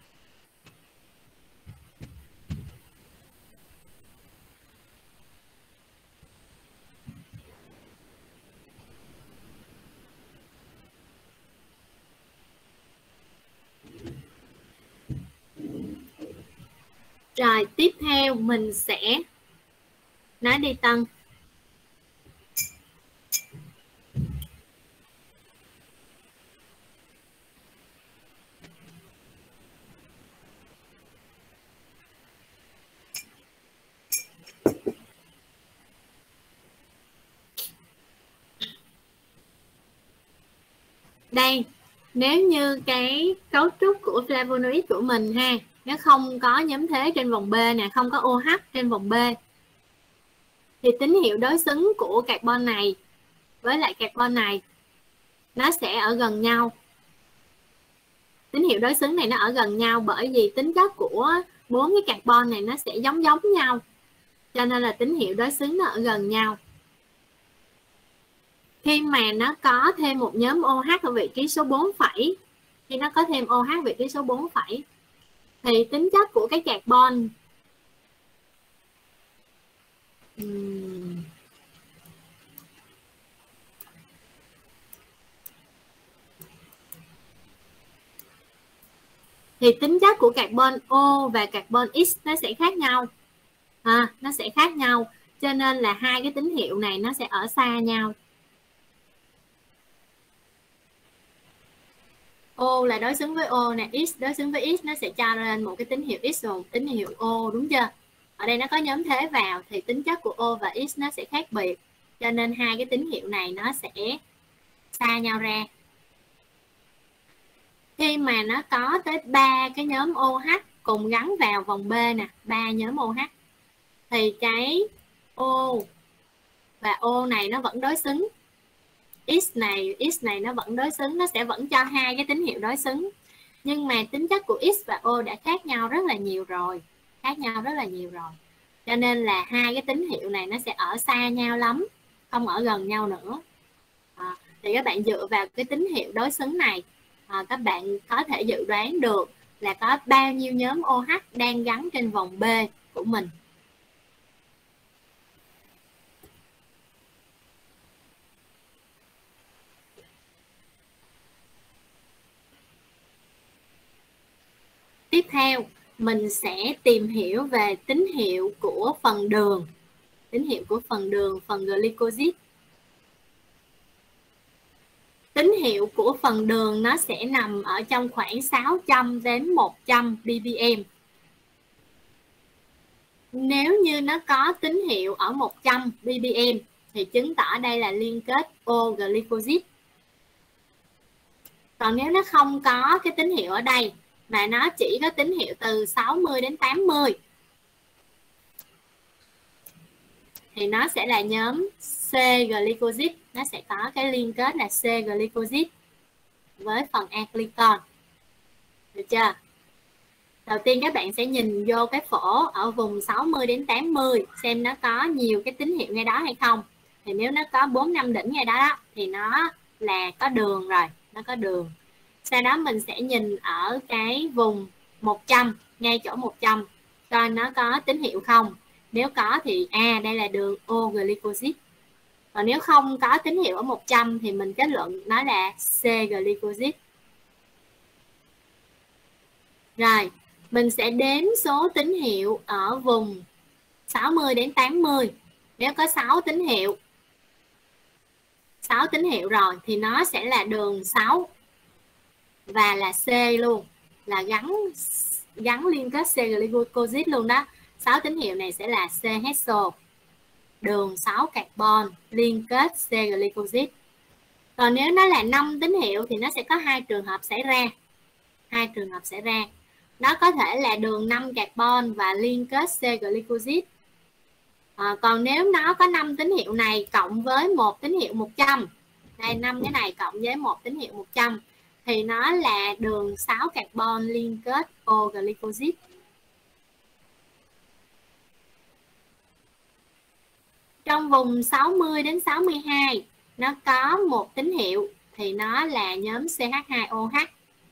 Rồi tiếp theo mình sẽ nói đi Tân. Đây, nếu như cái cấu trúc của flavonoid của mình ha, nó không có nhóm thế trên vòng B nè, không có OH trên vòng B thì tín hiệu đối xứng của carbon này với lại carbon này nó sẽ ở gần nhau. Tín hiệu đối xứng này nó ở gần nhau bởi vì tính chất của 4 cái carbon này nó sẽ giống nhau. Cho nên là tín hiệu đối xứng nó ở gần nhau. Khi mà nó có thêm một nhóm OH ở vị trí số 4 phẩy, khi nó có thêm OH vị trí số 4 phẩy thì tính chất của cái carbon thì tính chất của carbon O và carbon X nó sẽ khác nhau. Nó sẽ khác nhau, cho nên là hai cái tín hiệu này nó sẽ ở xa nhau. O là đối xứng với O nè, X đối xứng với X, nó sẽ cho lên một cái tín hiệu X và một tín hiệu O, đúng chưa? Ở đây nó có nhóm thế vào thì tính chất của O và X nó sẽ khác biệt, cho nên hai cái tín hiệu này nó sẽ xa nhau ra. Khi mà nó có tới 3 cái nhóm OH cùng gắn vào vòng B nè, 3 nhóm OH thì cái O và O này nó vẫn đối xứng. X này nó vẫn đối xứng, nó sẽ vẫn cho hai cái tín hiệu đối xứng. Nhưng mà tính chất của X và O đã khác nhau rất là nhiều rồi. Cho nên là hai cái tín hiệu này nó sẽ ở xa nhau lắm, không ở gần nhau nữa. Thì các bạn dựa vào cái tín hiệu đối xứng này, các bạn có thể dự đoán được là có bao nhiêu nhóm OH đang gắn trên vòng B của mình. Tiếp theo, mình sẽ tìm hiểu về tín hiệu của phần đường. Tín hiệu của phần đường, phần glycosid. tín hiệu của phần đường nó sẽ nằm ở trong khoảng 600 đến 100 ppm. Nếu như nó có tín hiệu ở 100 ppm thì chứng tỏ đây là liên kết O-glycosid. Còn nếu nó không có cái tín hiệu ở đây mà nó chỉ có tín hiệu từ 60 đến 80 thì nó sẽ là nhóm C-glycosid. Nó sẽ có cái liên kết là C-glycosid với phần glycol. Được chưa? Đầu tiên các bạn sẽ nhìn vô cái phổ ở vùng 60 đến 80 xem nó có nhiều cái tín hiệu ngay đó hay không. Thì nếu nó có 4-5 đỉnh ngay đó thì nó là có đường rồi, nó có đường. Sau đó mình sẽ nhìn ở cái vùng 100, ngay chỗ 100 coi nó có tín hiệu không. Nếu có thì đây là đường O-glycosid. Còn nếu không có tín hiệu ở 100 thì mình kết luận nó là C-glycosid. Rồi, mình sẽ đếm số tín hiệu ở vùng 60 đến 80. Nếu có 6 tín hiệu rồi thì nó sẽ là đường 6 và là C luôn, là gắn liên kết C-glycosid luôn đó. 6 tín hiệu này sẽ là C-hexo, đường 6 carbon liên kết C-glycosid. Còn nếu nó là 5 tín hiệu thì nó sẽ có hai trường hợp xảy ra. Nó có thể là đường 5 carbon và liên kết C-glycosid. Còn nếu nó có 5 tín hiệu này cộng với một tín hiệu 100, đây 5 cái này cộng với một tín hiệu 100 thì nó là đường 6 carbon liên kết O-glycosid. Trong vùng 60 đến 62 nó có một tín hiệu thì nó là nhóm CH2OH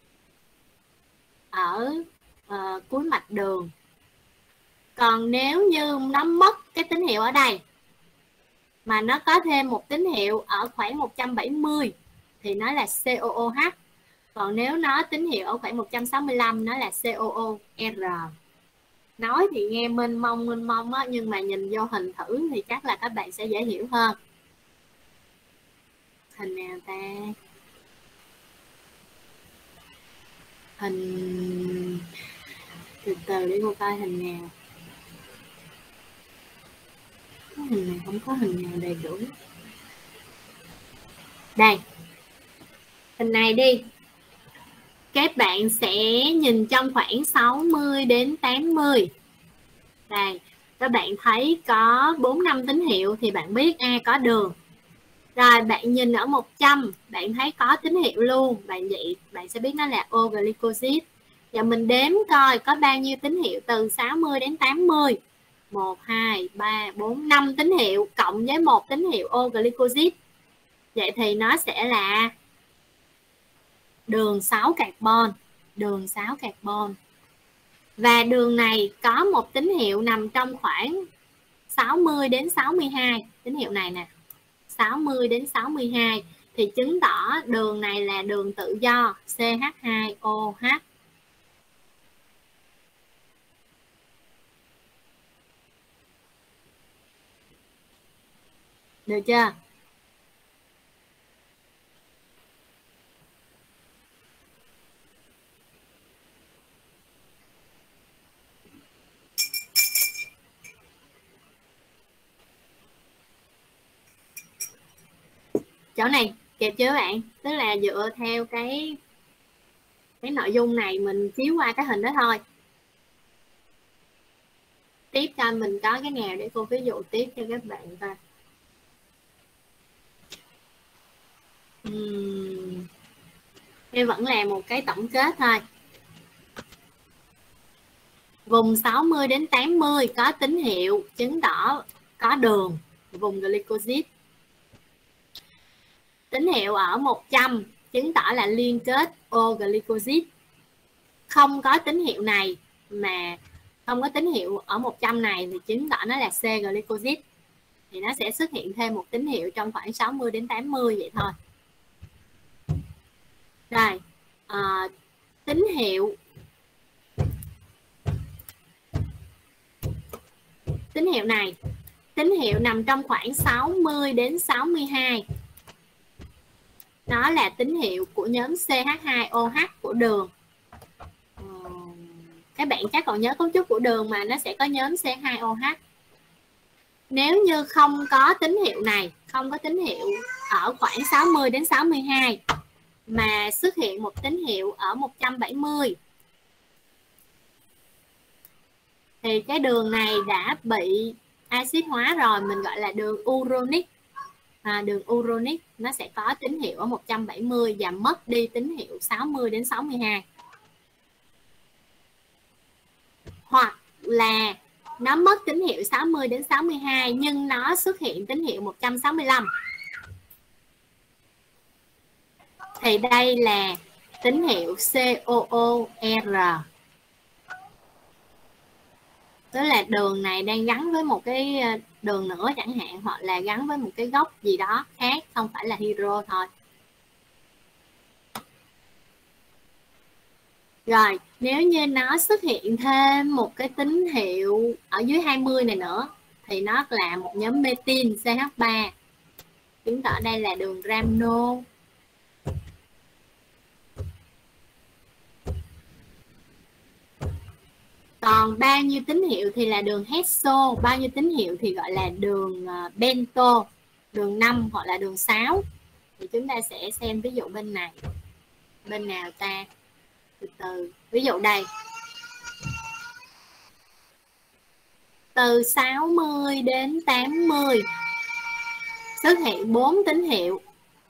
ở cuối mạch đường. Còn nếu như nó mất cái tín hiệu ở đây mà nó có thêm một tín hiệu ở khoảng 170 thì nó là COOH. Còn nếu nó tín hiệu ở khoảng 165 nó là COOR. Nói thì nghe mênh mông á, nhưng mà nhìn vô hình thử thì chắc là các bạn sẽ dễ hiểu hơn. Hình nào ta? Hình từ từ để cô coi hình nào. Cái hình này không có hình nào đầy đủ. Đây, hình này đi. Các bạn sẽ nhìn trong khoảng 60 đến 80. Đây, các bạn thấy có 4-5 tín hiệu thì bạn biết có đường. Rồi bạn nhìn ở 100, bạn thấy có tín hiệu luôn, bạn sẽ biết nó là O-glycosid. Và mình đếm coi có bao nhiêu tín hiệu từ 60 đến 80. 1, 2, 3, 4, 5 tín hiệu cộng với một tín hiệu O-glycosid. Vậy thì nó sẽ là đường 6 carbon. Và đường này có một tín hiệu nằm trong khoảng 60 đến 62. Tín hiệu này nè, 60 đến 62 thì chứng tỏ đường này là đường tự do CH2OH. Được chưa? Chỗ này kịp chưa bạn? Tức là dựa theo cái nội dung này mình chiếu qua cái hình đó thôi. Tiếp cho mình có cái nào để cô ví dụ tiếp cho các bạn coi. Đây vẫn là một cái tổng kết thôi. Vùng 60 đến 80 có tín hiệu chứng tỏ có đường, vùng glycosid. Tín hiệu ở 100 chứng tỏ là liên kết O-glycosid. Không có tín hiệu này mà không có tín hiệu ở 100 này thì chứng tỏ nó là C-glycosid. Thì nó sẽ xuất hiện thêm một tín hiệu trong khoảng 60 đến 80 vậy thôi. Rồi, tín hiệu này, tín hiệu nằm trong khoảng 60 đến 62. nó là tín hiệu của nhóm CH2OH của đường. Các bạn chắc còn nhớ cấu trúc của đường mà, nó sẽ có nhóm CH2OH. Nếu như không có tín hiệu này, không có tín hiệu ở khoảng 60 đến 62 mà xuất hiện một tín hiệu ở 170 thì cái đường này đã bị axit hóa rồi, mình gọi là đường uronic. Đường uronic nó sẽ có tín hiệu ở 170 và mất đi tín hiệu 60 đến 62. Hoặc là nó mất tín hiệu 60 đến 62 nhưng nó xuất hiện tín hiệu 165. Thì đây là tín hiệu COOR. Tức là đường này đang gắn với một cái đường nữa chẳng hạn, hoặc là gắn với một cái gốc gì đó khác, không phải là hydro thôi. Rồi, nếu như nó xuất hiện thêm một cái tín hiệu ở dưới 20 này nữa thì nó là một nhóm metin CH3. Chứng tỏ đây là đường Ramno. Còn bao nhiêu tín hiệu thì là đường Hesso, bao nhiêu tín hiệu thì gọi là đường Bento, đường 5 hoặc là đường 6. Thì chúng ta sẽ xem ví dụ bên này. Bên nào ta? Từ từ. Ví dụ đây. Từ 60 đến 80 xuất hiện 4 tín hiệu.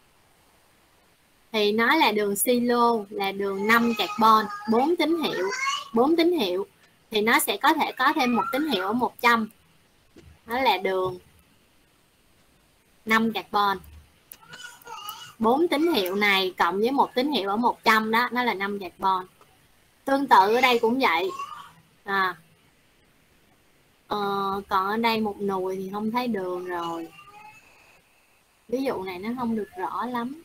Thì nó là đường silo, là đường 5 carbon, 4 tín hiệu. 4 tín hiệu thì nó sẽ có thể có thêm một tín hiệu ở 100. Nó là đường 5 carbon. 4 tín hiệu này cộng với một tín hiệu ở 100 đó, nó là 5 carbon. Tương tự ở đây cũng vậy. Còn ở đây một nùi thì không thấy đường rồi. Ví dụ này nó không được rõ lắm.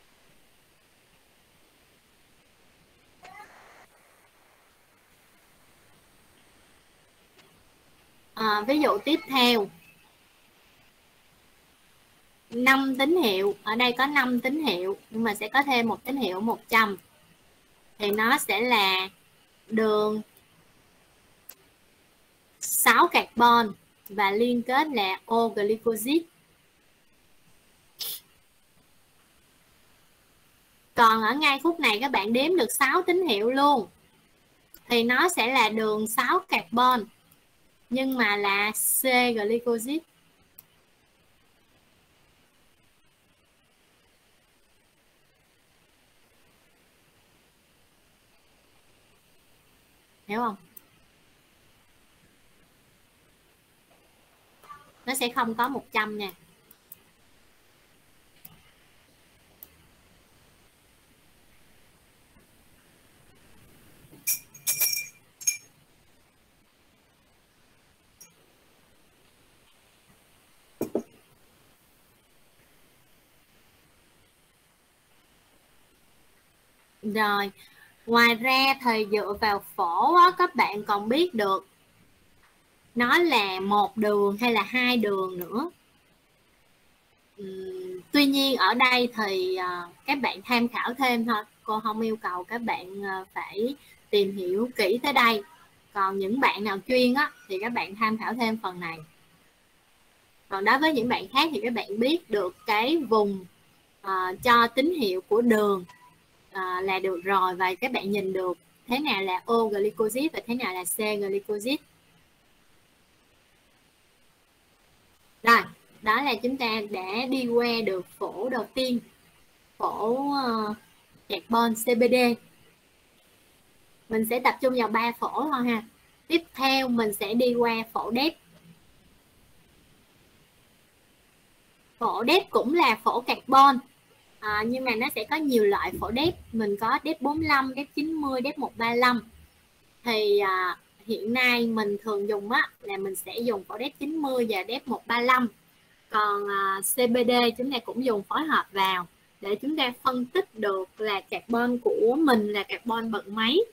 Ví dụ tiếp theo 5 tín hiệu, ở đây có 5 tín hiệu nhưng mà sẽ có thêm một tín hiệu 100 thì nó sẽ là đường 6 carbon và liên kết là O-glycosid. Còn ở ngay khúc này các bạn đếm được 6 tín hiệu luôn thì nó sẽ là đường 6 carbon nhưng mà là C-glycosid. Hiểu không? Nó sẽ không có 100 nha. Rồi, ngoài ra thì dựa vào phổ á, các bạn còn biết được nó là một đường hay là hai đường nữa. Tuy nhiên ở đây thì các bạn tham khảo thêm thôi. Cô không yêu cầu các bạn phải tìm hiểu kỹ tới đây. Còn những bạn nào chuyên á, thì các bạn tham khảo thêm phần này. Còn đối với những bạn khác thì các bạn biết được cái vùng cho tín hiệu của đường là được rồi. Và các bạn nhìn được thế nào là O-glycosid và thế nào là C-glycosid. Rồi, đó là chúng ta đã đi qua được phổ đầu tiên, phổ carbon CBD. Mình sẽ tập trung vào 3 phổ thôi ha. Tiếp theo mình sẽ đi qua phổ đép. Phổ đép cũng là phổ carbon, nhưng mà nó sẽ có nhiều loại phổ đép. Mình có đép 45, đép 90, đép 135. Thì hiện nay mình thường dùng á, là mình sẽ dùng phổ đép 90 và đép 135. Còn CBD chúng ta cũng dùng phối hợp vào để chúng ta phân tích được là carbon của mình là carbon bậc mấy.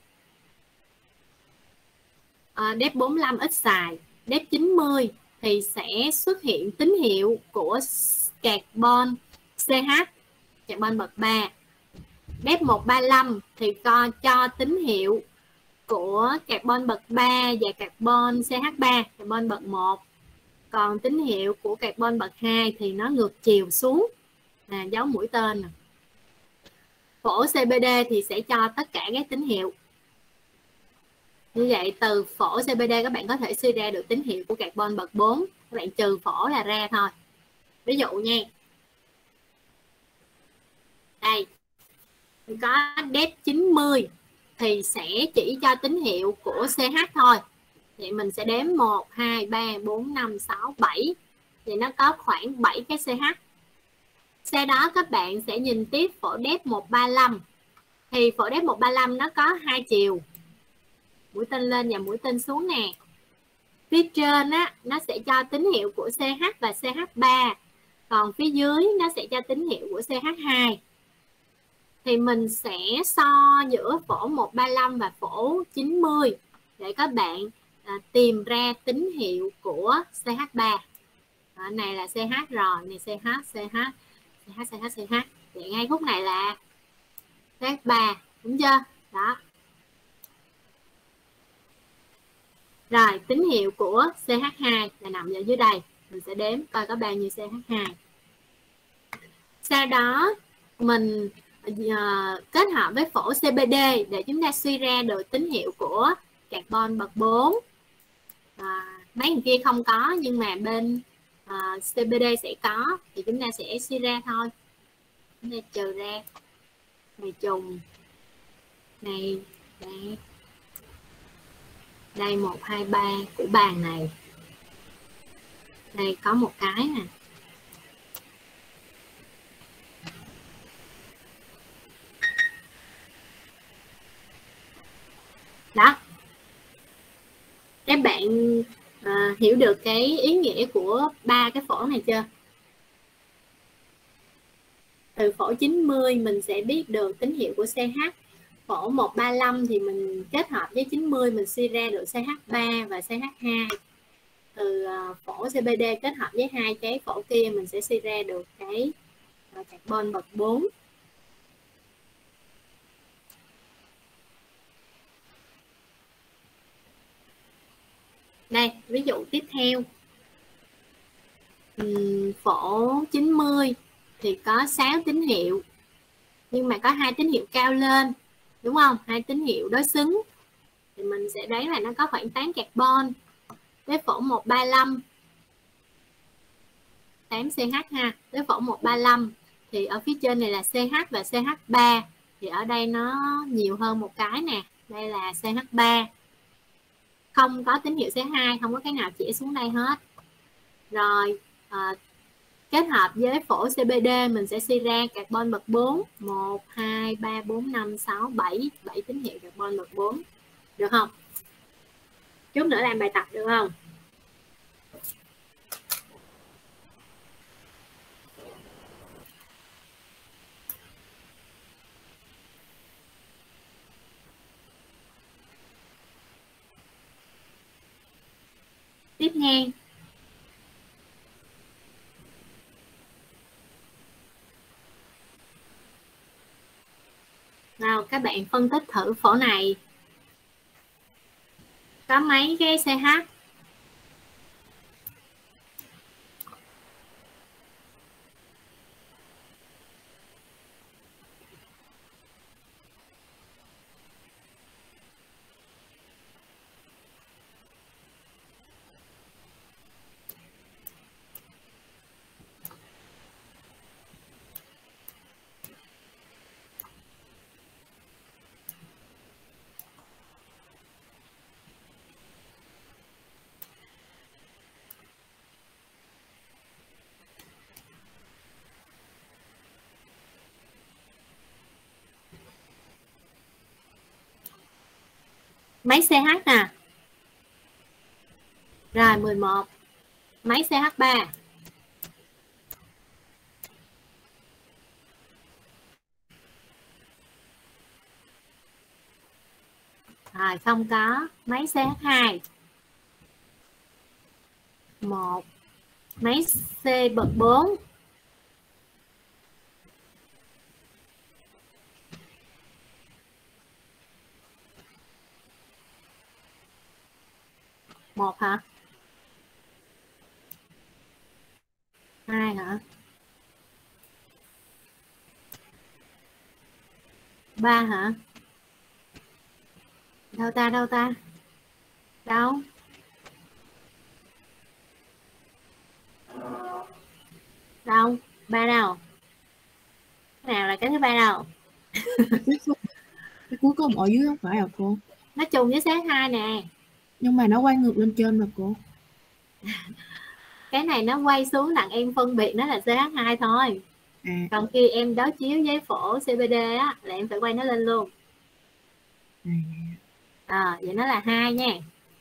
Đép 45 ít xài, đép 90 thì sẽ xuất hiện tín hiệu của carbon CH carbon bậc 3. Đép 135 thì cho tín hiệu của carbon bậc 3 và carbon CH3, carbon bậc 1. Còn tín hiệu của carbon bậc 2 thì nó ngược chiều xuống, dấu mũi tên nè. Phổ CBD thì sẽ cho tất cả các tín hiệu. Như vậy từ phổ CBD các bạn có thể suy ra được tín hiệu của carbon bậc 4. Các bạn trừ phổ là ra thôi. Ví dụ nha. Đây. Có đép 90 thì sẽ chỉ cho tín hiệu của CH thôi. Vậy mình sẽ đếm 1, 2, 3, 4, 5, 6, 7. Vậy nó có khoảng 7 cái CH. Sau đó các bạn sẽ nhìn tiếp phổ đép 135. Thì phổ đép 135 nó có hai chiều. Mũi tên lên và mũi tên xuống nè. Phía trên á, nó sẽ cho tín hiệu của CH và CH3. Còn phía dưới nó sẽ cho tín hiệu của CH2. Thì mình sẽ so giữa phổ 135 và phổ 90 để các bạn tìm ra tín hiệu của CH3. Này là CH rồi, này CH. Vậy ngay khúc này là CH3, đúng chưa? Đó. Rồi, tín hiệu của CH2 là nằm ở dưới đây. Mình sẽ đếm coi có bao nhiêu CH2. Sau đó mình kết hợp với phổ CBD để chúng ta suy ra được tín hiệu của carbon bậc 4. Mấy người kia không có nhưng mà bên CBD sẽ có thì chúng ta sẽ suy ra thôi. Chúng ta trừ ra này trùng này đây. Đây 1, 2, 3 của bàn này. Đây có một cái nè. Đó. Các bạn hiểu được cái ý nghĩa của ba cái phổ này chưa? Từ phổ 90 mình sẽ biết được tín hiệu của CH. Phổ 135 thì mình kết hợp với 90 mình suy ra được CH3 và CH2. Từ phổ CBD kết hợp với hai cái phổ kia mình sẽ suy ra được cái carbon bậc 4. Đây, ví dụ tiếp theo. Phổ 90 thì có 6 tín hiệu. Nhưng mà có 2 tín hiệu cao lên. Đúng không? 2 tín hiệu đối xứng. Thì mình sẽ đoán là nó có khoảng 8 carbon. Với phổ 135 8 CH ha. Với phổ 135 thì ở phía trên này là CH và CH3. Thì ở đây nó nhiều hơn một cái nè. Đây là CH3. Không có tín hiệu C2, không có cái nào chỉ xuống đây hết. Rồi kết hợp với phổ CBD mình sẽ suy ra carbon bậc 4. 1, 2, 3, 4, 5, 6, 7. 7 tín hiệu carbon bậc 4. Được không? Chút nữa làm bài tập được không? Tiếp ngang. Nào các bạn phân tích thử phổ này. Có mấy cái CH? Mấy CH nè. Rồi 11. Mấy CH3? Rồi không có. Mấy CH2? 1. Mấy C bậc 4? 1 hả? 2 hả? 3 hả? Đâu ta, đâu ta? Đâu? Đâu? 3 đâu? Cái nào là cái thứ ba đâu? Cái cuối cùng ở dưới không phải hả cô? Nó trùng với xác 2 nè. Nhưng mà nó quay ngược lên trên mà cô. Cái này nó quay xuống đặng em phân biệt nó là CH2 thôi. Còn khi em đối chiếu với phổ CBD á là em phải quay nó lên luôn. Vậy nó là 2 nha.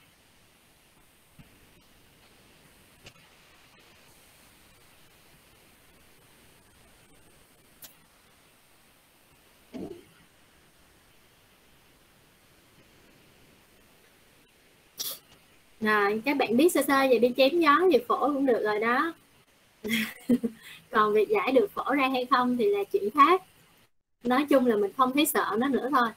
Rồi, các bạn biết sơ sơ về đi chém gió về phổ cũng được rồi đó. Còn việc giải được phổ ra hay không thì là chuyện khác. Nói chung là mình không thấy sợ nó nữa thôi.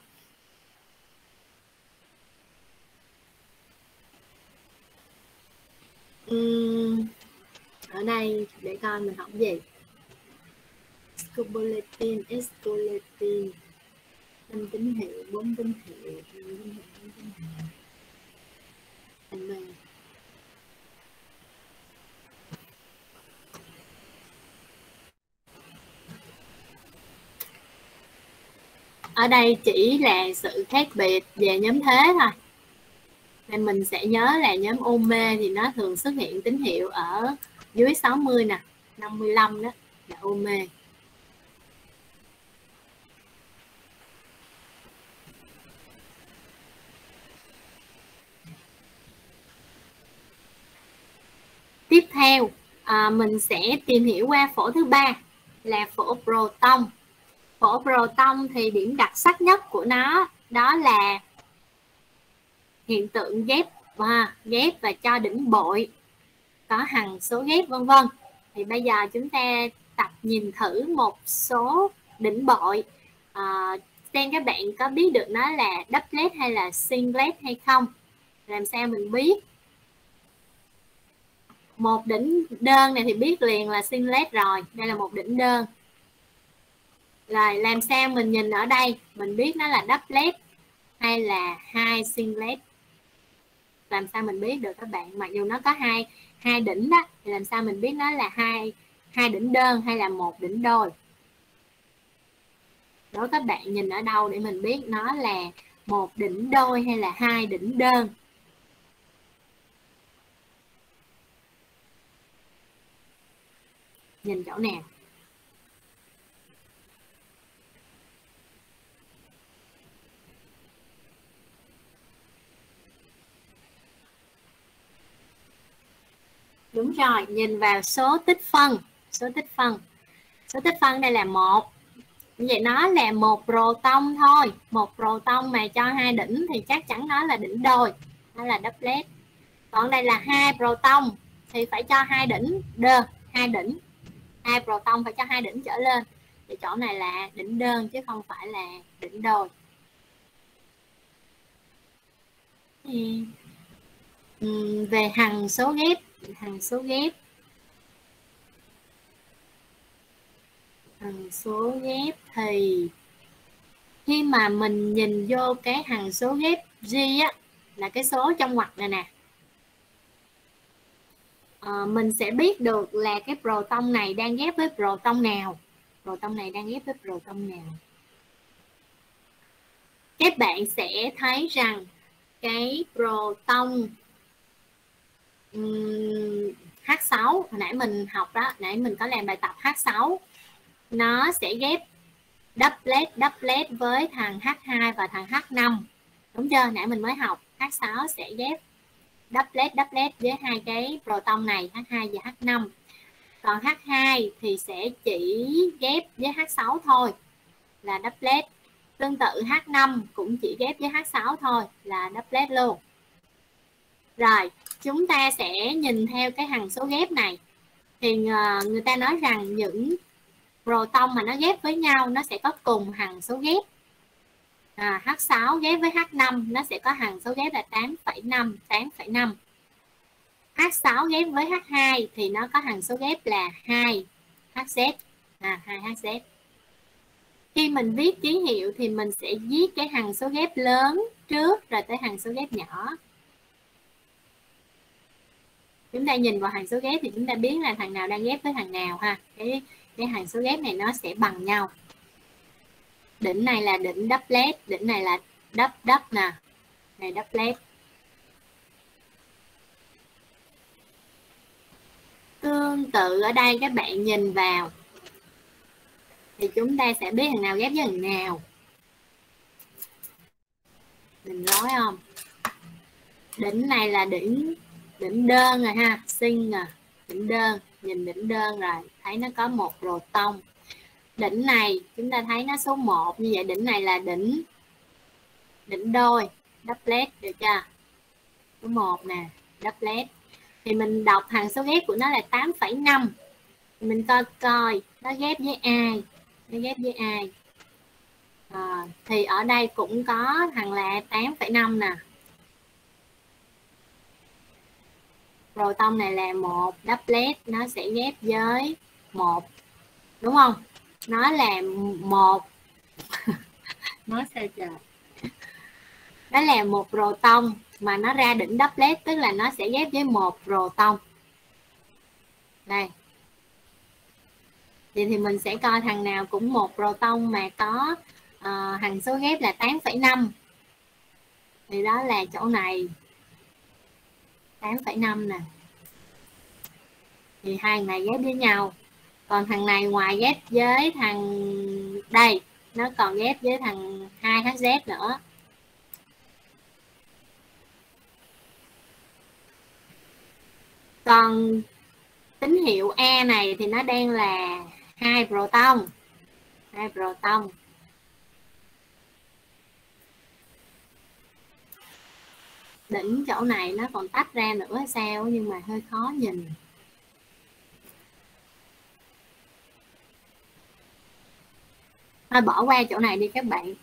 Ở đây để coi mình học gì. Scopolamine, escopolamine, 5 tín hiệu, 4 tín hiệu, 5 tín hiệu, 4 tín hiệu. Ở đây chỉ là sự khác biệt về nhóm thế thôi. Nên mình sẽ nhớ là nhóm OMe thì nó thường xuất hiện tín hiệu ở dưới 60 nè, 55 đó là OMe. Tiếp theo mình sẽ tìm hiểu qua phổ thứ ba là phổ proton. Phổ proton thì điểm đặc sắc nhất của nó đó là hiện tượng ghép và cho đỉnh bội, có hằng số ghép vân vân. Thì bây giờ chúng ta tập nhìn thử một số đỉnh bội, xem các bạn có biết được nó là doublet hay là singlet hay không. Làm sao mình biết? Một đỉnh đơn này thì biết liền là singlet rồi, đây là một đỉnh đơn. Rồi làm sao mình nhìn ở đây mình biết nó là doublet hay là hai singlet? Làm sao mình biết được các bạn? Mặc dù nó có hai đỉnh đó, thì làm sao mình biết nó là hai đỉnh đơn hay là một đỉnh đôi? Đó, các bạn nhìn ở đâu để mình biết nó là một đỉnh đôi hay là hai đỉnh đơn? Nhìn chỗ nào? Đúng rồi, nhìn vào số tích phân. Số tích phân đây là 1. Vậy nó là một proton thôi. Một proton mà cho hai đỉnh thì chắc chắn nó là đỉnh đôi, nó là doublet. Còn đây là hai proton thì phải cho hai đỉnh đơn, hai đỉnh. Hai proton phải cho hai đỉnh trở lên. Thì chỗ này là đỉnh đơn chứ không phải là đỉnh đôi. Về hằng số ghép, hằng số thì khi mà mình nhìn vô cái hằng số ghép G á, là cái số trong ngoặc này nè, mình sẽ biết được là cái proton này đang ghép với proton nào. Proton này đang ghép với proton nào. Các bạn sẽ thấy rằng cái proton H6 hồi nãy mình học đó, nãy mình có làm bài tập H6, nó sẽ ghép doublet với thằng H2 và thằng H5, đúng chưa? Nãy mình mới học H6 sẽ ghép doublet với hai cái proton này, H2 và H5. Còn H2 thì sẽ chỉ ghép với H6 thôi, là doublet. Tương tự H5 cũng chỉ ghép với H6 thôi, là doublet luôn. Rồi, chúng ta sẽ nhìn theo cái hằng số ghép này. Thì người ta nói rằng những proton mà nó ghép với nhau nó sẽ có cùng hằng số ghép. H6 ghép với H5 nó sẽ có hằng số ghép là 8,5. H6 ghép với H2 thì nó có hằng số ghép là 2HZ. 2HZ. Khi mình viết ký hiệu thì mình sẽ viết cái hằng số ghép lớn trước rồi tới hằng số ghép nhỏ. Chúng ta nhìn vào hằng số ghép thì chúng ta biết là thằng nào đang ghép với thằng nào ha. Cái hằng số ghép này nó sẽ bằng nhau. Đỉnh này là đỉnh doublet, đỉnh này là đắp nè. Này doublet. Tương tự ở đây các bạn nhìn vào thì chúng ta sẽ biết thằng nào ghép với thằng nào. Mình nói không? Đỉnh này là đỉnh đơn rồi ha, sinh nè, đỉnh đơn, nhìn đỉnh đơn rồi, thấy nó có một proton. Đỉnh này chúng ta thấy nó số 1, như vậy đỉnh này là đỉnh đôi, doublet, được chưa? Số 1 nè, doublet. Thì mình đọc hằng số ghép của nó là 8,5. Mình coi nó ghép với ai, nó ghép với ai. Thì ở đây cũng có thằng là 8,5 nè. Proton này là một doublet, nó sẽ ghép với 1, đúng không? Nó là 1 nó sao trời? Đó là một proton mà nó ra đỉnh doublet, tức là nó sẽ ghép với 1 proton. Đây. Vậy thì mình sẽ coi thằng nào cũng 1 proton mà có hằng số ghép là 8,5. Thì đó là chỗ này 8,5 nè. Thì hai này ghép với nhau. Còn thằng này ngoài ghép với thằng đây, nó còn ghép với thằng 2HZ nữa. Còn tín hiệu A này thì nó đang là 2 proton. 2 proton. Đỉnh chỗ này nó còn tách ra nữa hay sao, nhưng mà hơi khó nhìn. Thôi bỏ qua chỗ này đi các bạn.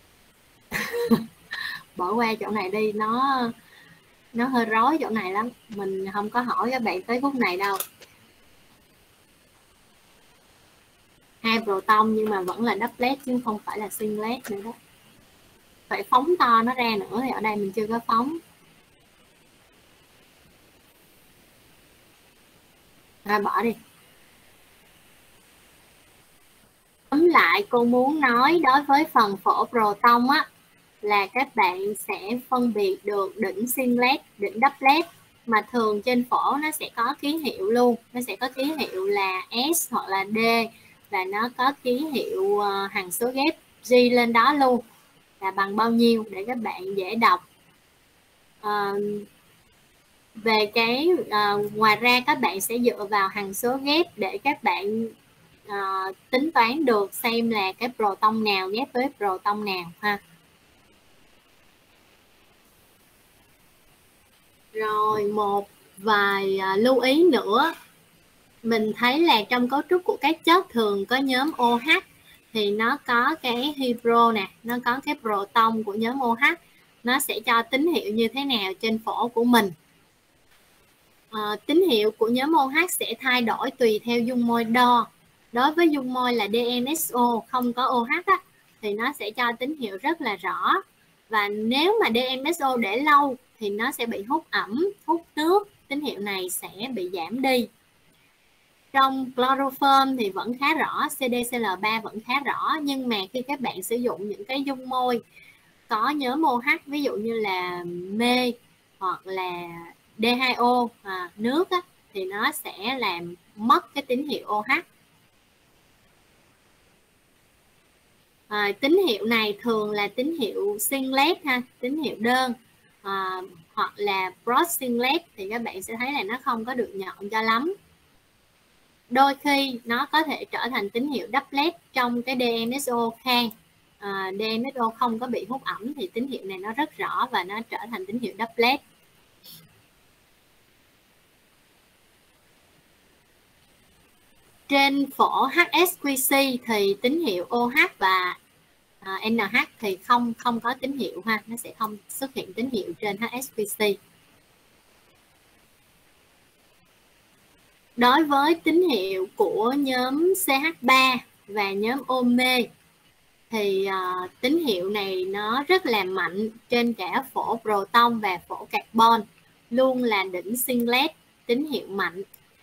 Bỏ qua chỗ này đi, nó hơi rối chỗ này lắm. Mình không có hỏi các bạn tới phút này đâu. 2 proton nhưng mà vẫn là doublet chứ không phải là singlet nữa đó. Phải phóng to nó ra nữa, thì ở đây mình chưa có phóng. Thôi bỏ đi. Tóm lại cô muốn nói đối với phần phổ proton á, là các bạn sẽ phân biệt được đỉnh singlet, đỉnh doublet, mà thường trên phổ nó sẽ có ký hiệu luôn, nó sẽ có ký hiệu là S hoặc là D, và nó có ký hiệu hằng số ghép G lên đó luôn, là bằng bao nhiêu để các bạn dễ đọc. Về cái ngoài ra các bạn sẽ dựa vào hằng số ghép để các bạn tính toán được xem là cái proton nào ghép với proton nào ha. Rồi một vài lưu ý nữa. Mình thấy là trong cấu trúc của các chất thường có nhóm OH thì nó có cái hydro nè, nó có cái proton của nhóm OH, nó sẽ cho tín hiệu như thế nào trên phổ của mình. Tín hiệu của nhóm OH sẽ thay đổi tùy theo dung môi đo. Đối với dung môi là DMSO không có OH á, thì nó sẽ cho tín hiệu rất là rõ. Và nếu mà DMSO để lâu thì nó sẽ bị hút ẩm, hút nước, tín hiệu này sẽ bị giảm đi. Trong chloroform thì vẫn khá rõ, CDCl3 vẫn khá rõ, nhưng mà khi các bạn sử dụng những cái dung môi có nhóm OH, ví dụ như là mê hoặc là D2O nước á, thì nó sẽ làm mất cái tín hiệu OH. Tín hiệu này thường là tín hiệu singlet ha, tín hiệu đơn, hoặc là broad singlet thì các bạn sẽ thấy là nó không có được nhọn cho lắm. Đôi khi nó có thể trở thành tín hiệu doublet trong cái DMSO khang. DMSO không có bị hút ẩm thì tín hiệu này nó rất rõ và nó trở thành tín hiệu doublet. Trên phổ HSQC thì tín hiệu OH và NH thì không có tín hiệu ha, nó sẽ không xuất hiện tín hiệu trên HSQC. Đối với tín hiệu của nhóm CH3 và nhóm OMe thì tín hiệu này nó rất là mạnh trên cả phổ proton và phổ carbon, luôn là đỉnh singlet, tín hiệu mạnh.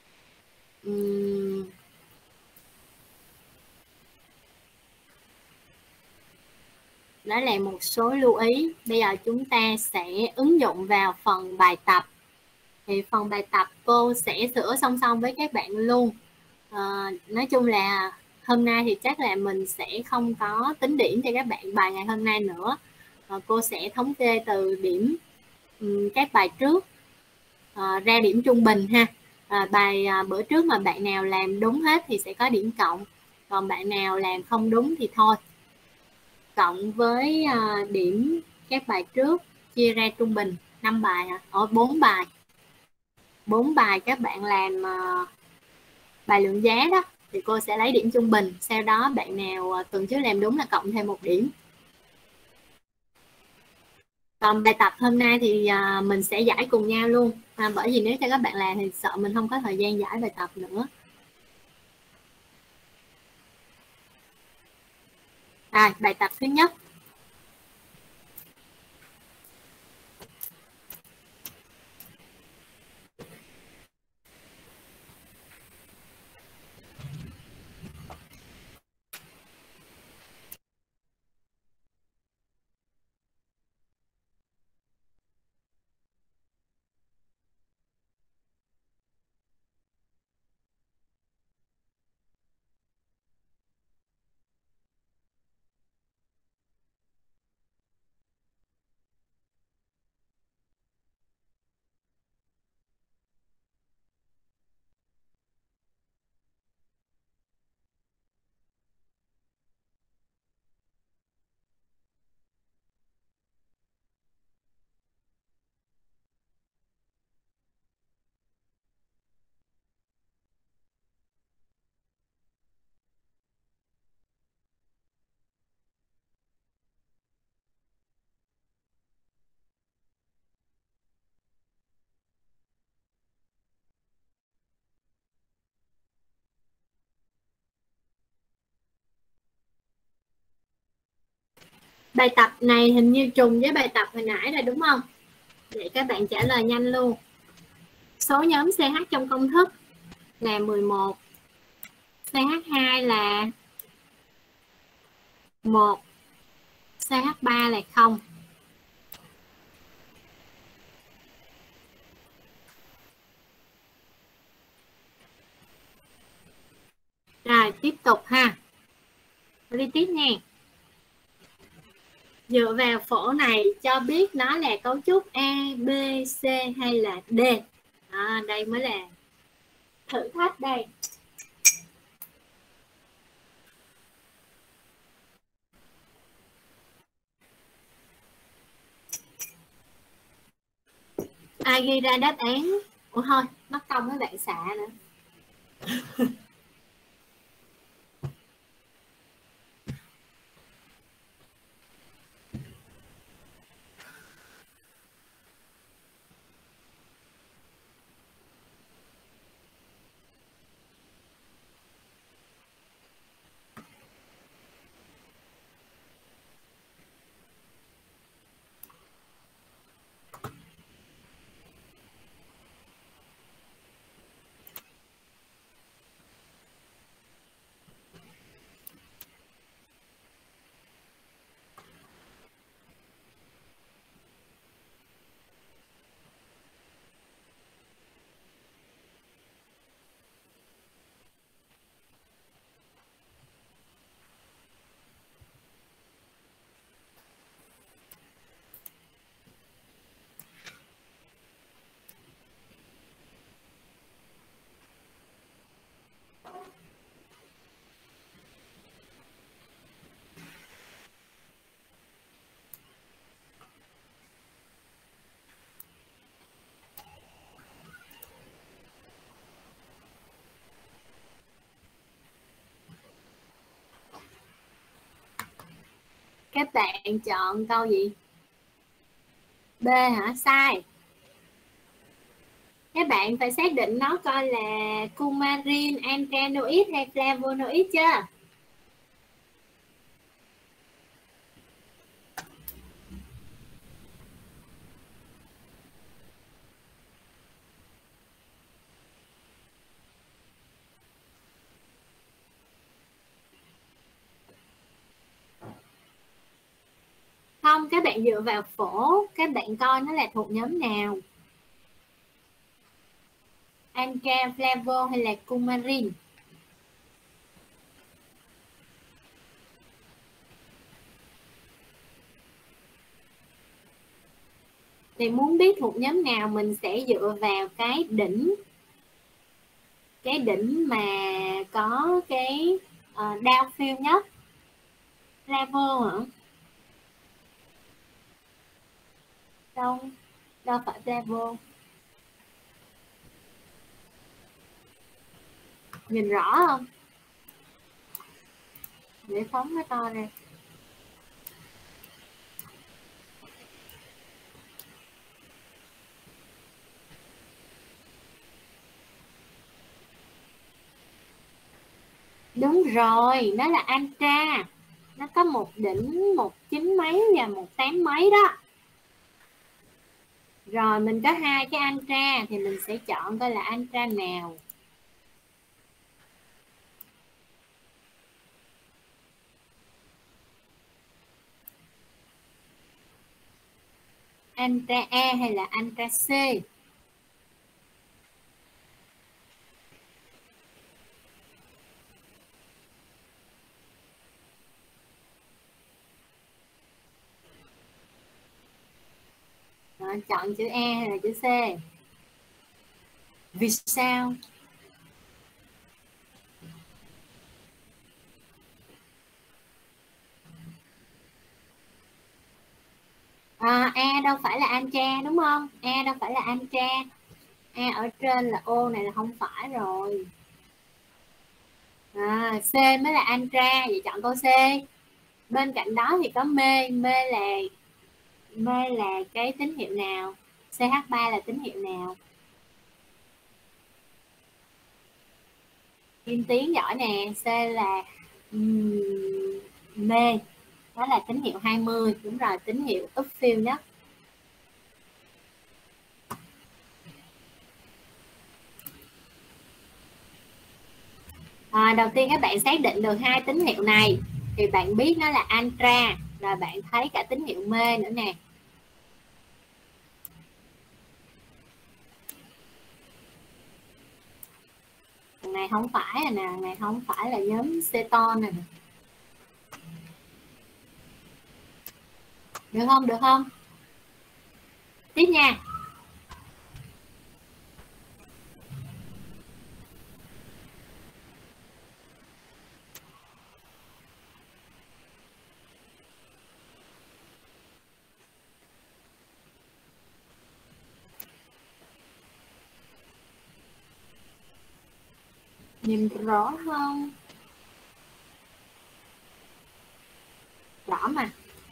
Đó là một số lưu ý. Bây giờ chúng ta sẽ ứng dụng vào phần bài tập. Thì phần bài tập cô sẽ sửa song song với các bạn luôn. Nói chung là hôm nay thì chắc là mình sẽ không có tính điểm cho các bạn bài ngày hôm nay nữa. Cô sẽ thống kê từ điểm các bài trước ra điểm trung bình ha. Bài bữa trước mà bạn nào làm đúng hết thì sẽ có điểm cộng, còn bạn nào làm không đúng thì thôi. Cộng với điểm các bài trước chia ra trung bình 5 bài ở 4 bài. 4 bài các bạn làm bài lượng giá đó thì cô sẽ lấy điểm trung bình, sau đó bạn nào tuần trước làm đúng là cộng thêm 1 điểm. Còn bài tập hôm nay thì mình sẽ giải cùng nhau luôn, bởi vì nếu cho các bạn làm thì sợ mình không có thời gian giải bài tập nữa. Bài tập thứ nhất. Bài tập này hình như trùng với bài tập hồi nãy rồi đúng không? Để các bạn trả lời nhanh luôn. Số nhóm CH trong công thức là 11, CH2 là 1, CH3 là 0. Rồi tiếp tục ha. Đi tiếp nha. Dựa vào phổ này cho biết nó là cấu trúc A, B, C hay là D. Đây mới là thử thách đây. Ai ghi ra đáp án? Ủa thôi, mất công với bạn xạ nữa. Các bạn chọn câu gì? B hả? Sai. Các bạn phải xác định nó coi là coumarin, anthraconoid hay flavonoid chưa? Không, các bạn dựa vào phổ, các bạn coi nó là thuộc nhóm nào. Antra, flavo hay là coumarin. Thì muốn biết thuộc nhóm nào mình sẽ dựa vào cái đỉnh mà có cái downfield nhất. Flavo hả? Đâu phải flavo. Nhìn rõ không? Để phóng nó to ra. Đúng rồi, nó là Antra. Nó có một đỉnh 19 mấy và 18 mấy đó. Rồi mình có hai cái Antra thì mình sẽ chọn coi là Antra nào. Antra A hay là Antra C? Rồi, chọn chữ E hay là chữ C? Vì sao? E đâu phải là Antra đúng không? E đâu phải là Antra. E ở trên là ô này là không phải rồi. C mới là Antra, vậy chọn câu C. Bên cạnh đó thì có mê. Mê là cái tín hiệu nào? CH3 là tín hiệu nào? Kim Tiến giỏi nè. C là mê, đó là tín hiệu 20. Đúng rồi, tín hiệu upfield nhất. Đầu tiên các bạn xác định được hai tín hiệu này thì bạn biết nó là Antra, rồi bạn thấy cả tín hiệu mê nữa nè. Thằng này không phải nè, này không phải là nhóm ceton nè. Được không? Được không? Tiếp nha. Nhìn rõ không? Rõ mà.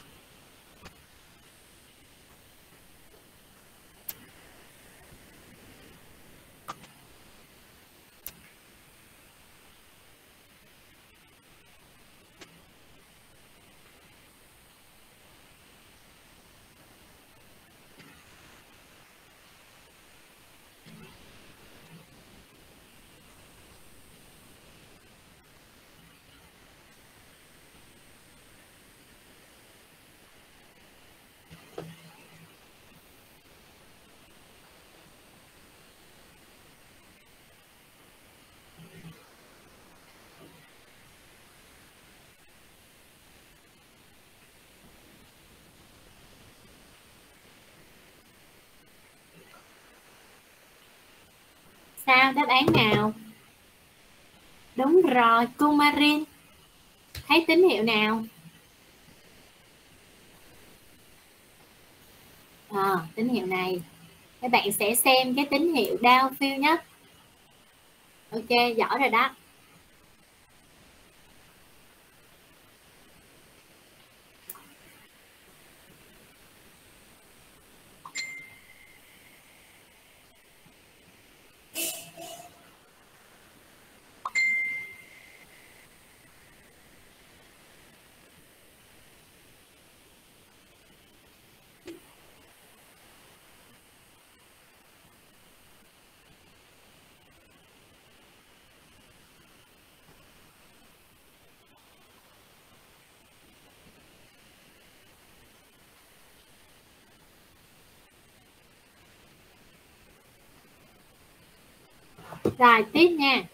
Sao, đáp án nào? Đúng rồi, coumarin. Thấy tín hiệu nào? Tín hiệu này. Các bạn sẽ xem cái tín hiệu downfield nhất. Ok, giỏi rồi đó. Rồi tiếp nha.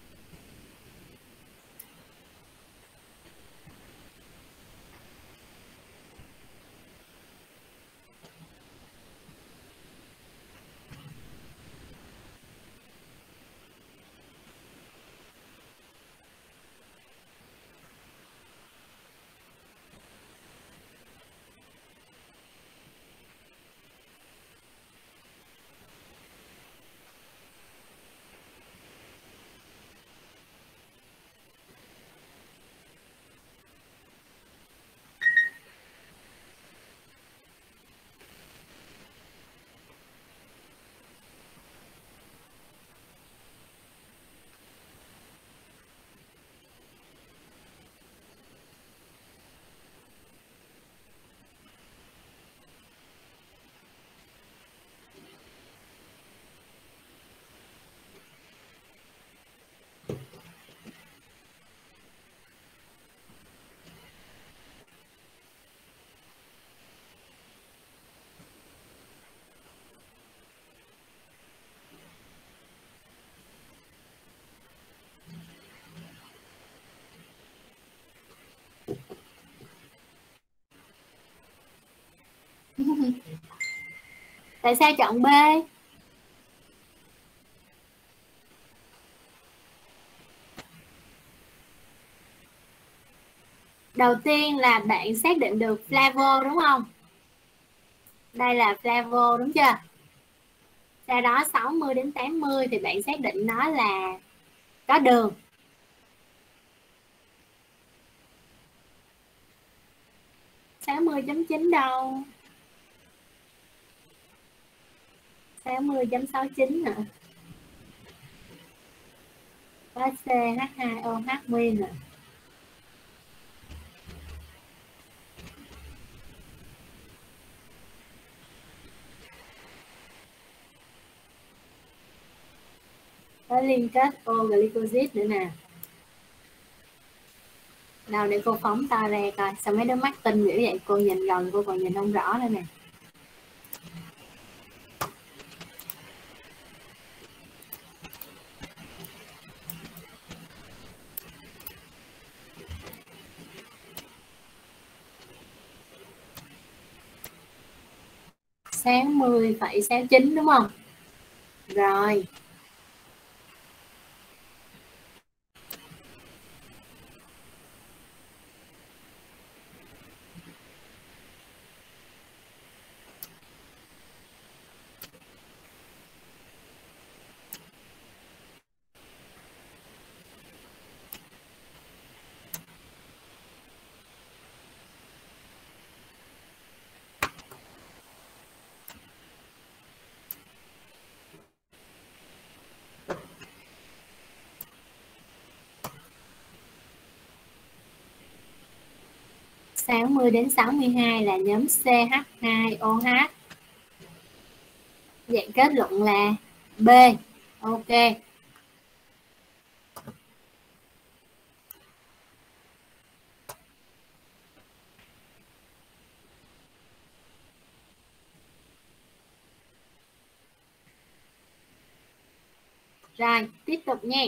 Tại sao chọn B? Đầu tiên là bạn xác định được flavor đúng không? Đây là flavor đúng chưa? Sau đó 60 đến 80 thì bạn xác định nó là có đường. Sáu 60.9 đâu? 60.69 hả? Có CH2OH nguyên nè. Có liên kết O-glycosid nữa nè. Nào để cô phóng to ra coi. Sao mấy đứa mắt tinh dữ vậy? Cô nhìn gần cô còn nhìn không rõ nữa nè. Sáng 10,69 đúng không? Rồi. Sáu 60 đến 62 là nhóm CH2OH. Vậy kết luận là B. Ok. Rồi, tiếp tục nha.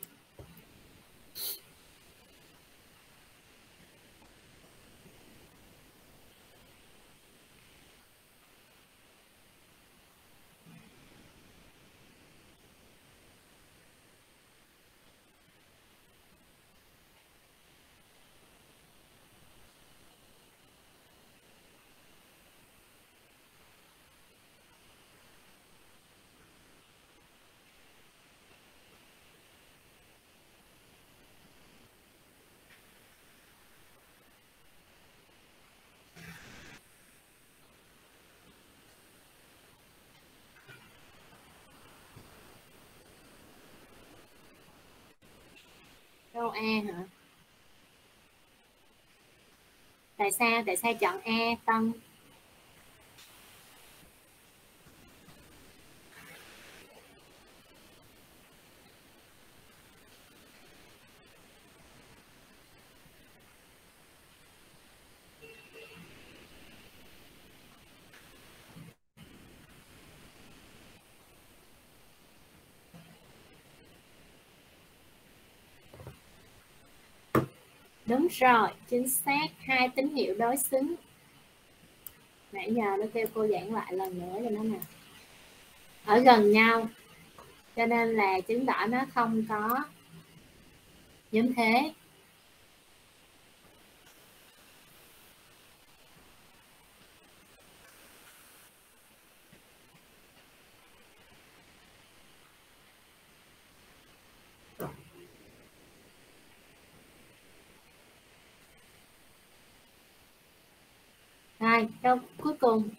Câu A hả? Tại sao chọn A Tân? Đúng rồi, chính xác, hai tín hiệu đối xứng. Nãy giờ nó kêu cô giảng lại lần nữa cho nó nào. Ở gần nhau, cho nên là chứng tỏ nó không có nhóm thế. Rồi, câu cuối cùng.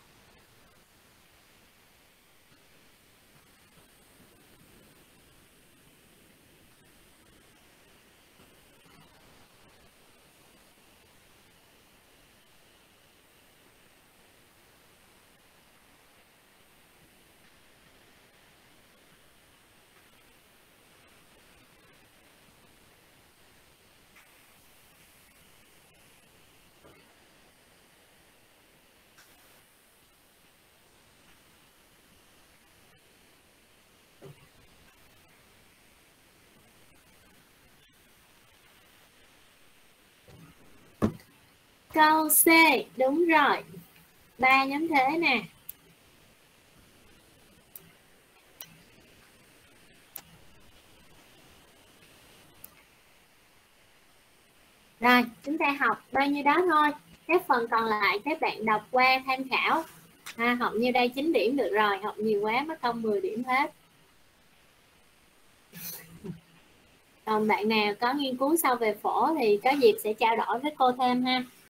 Câu C, đúng rồi. 3 nhóm thế nè. Rồi, chúng ta học bao nhiêu đó thôi. Các phần còn lại các bạn đọc qua tham khảo. Học như đây 9 điểm được rồi, học nhiều quá mất công 10 điểm hết. Còn bạn nào có nghiên cứu sâu về phổ thì có dịp sẽ trao đổi với cô thêm ha.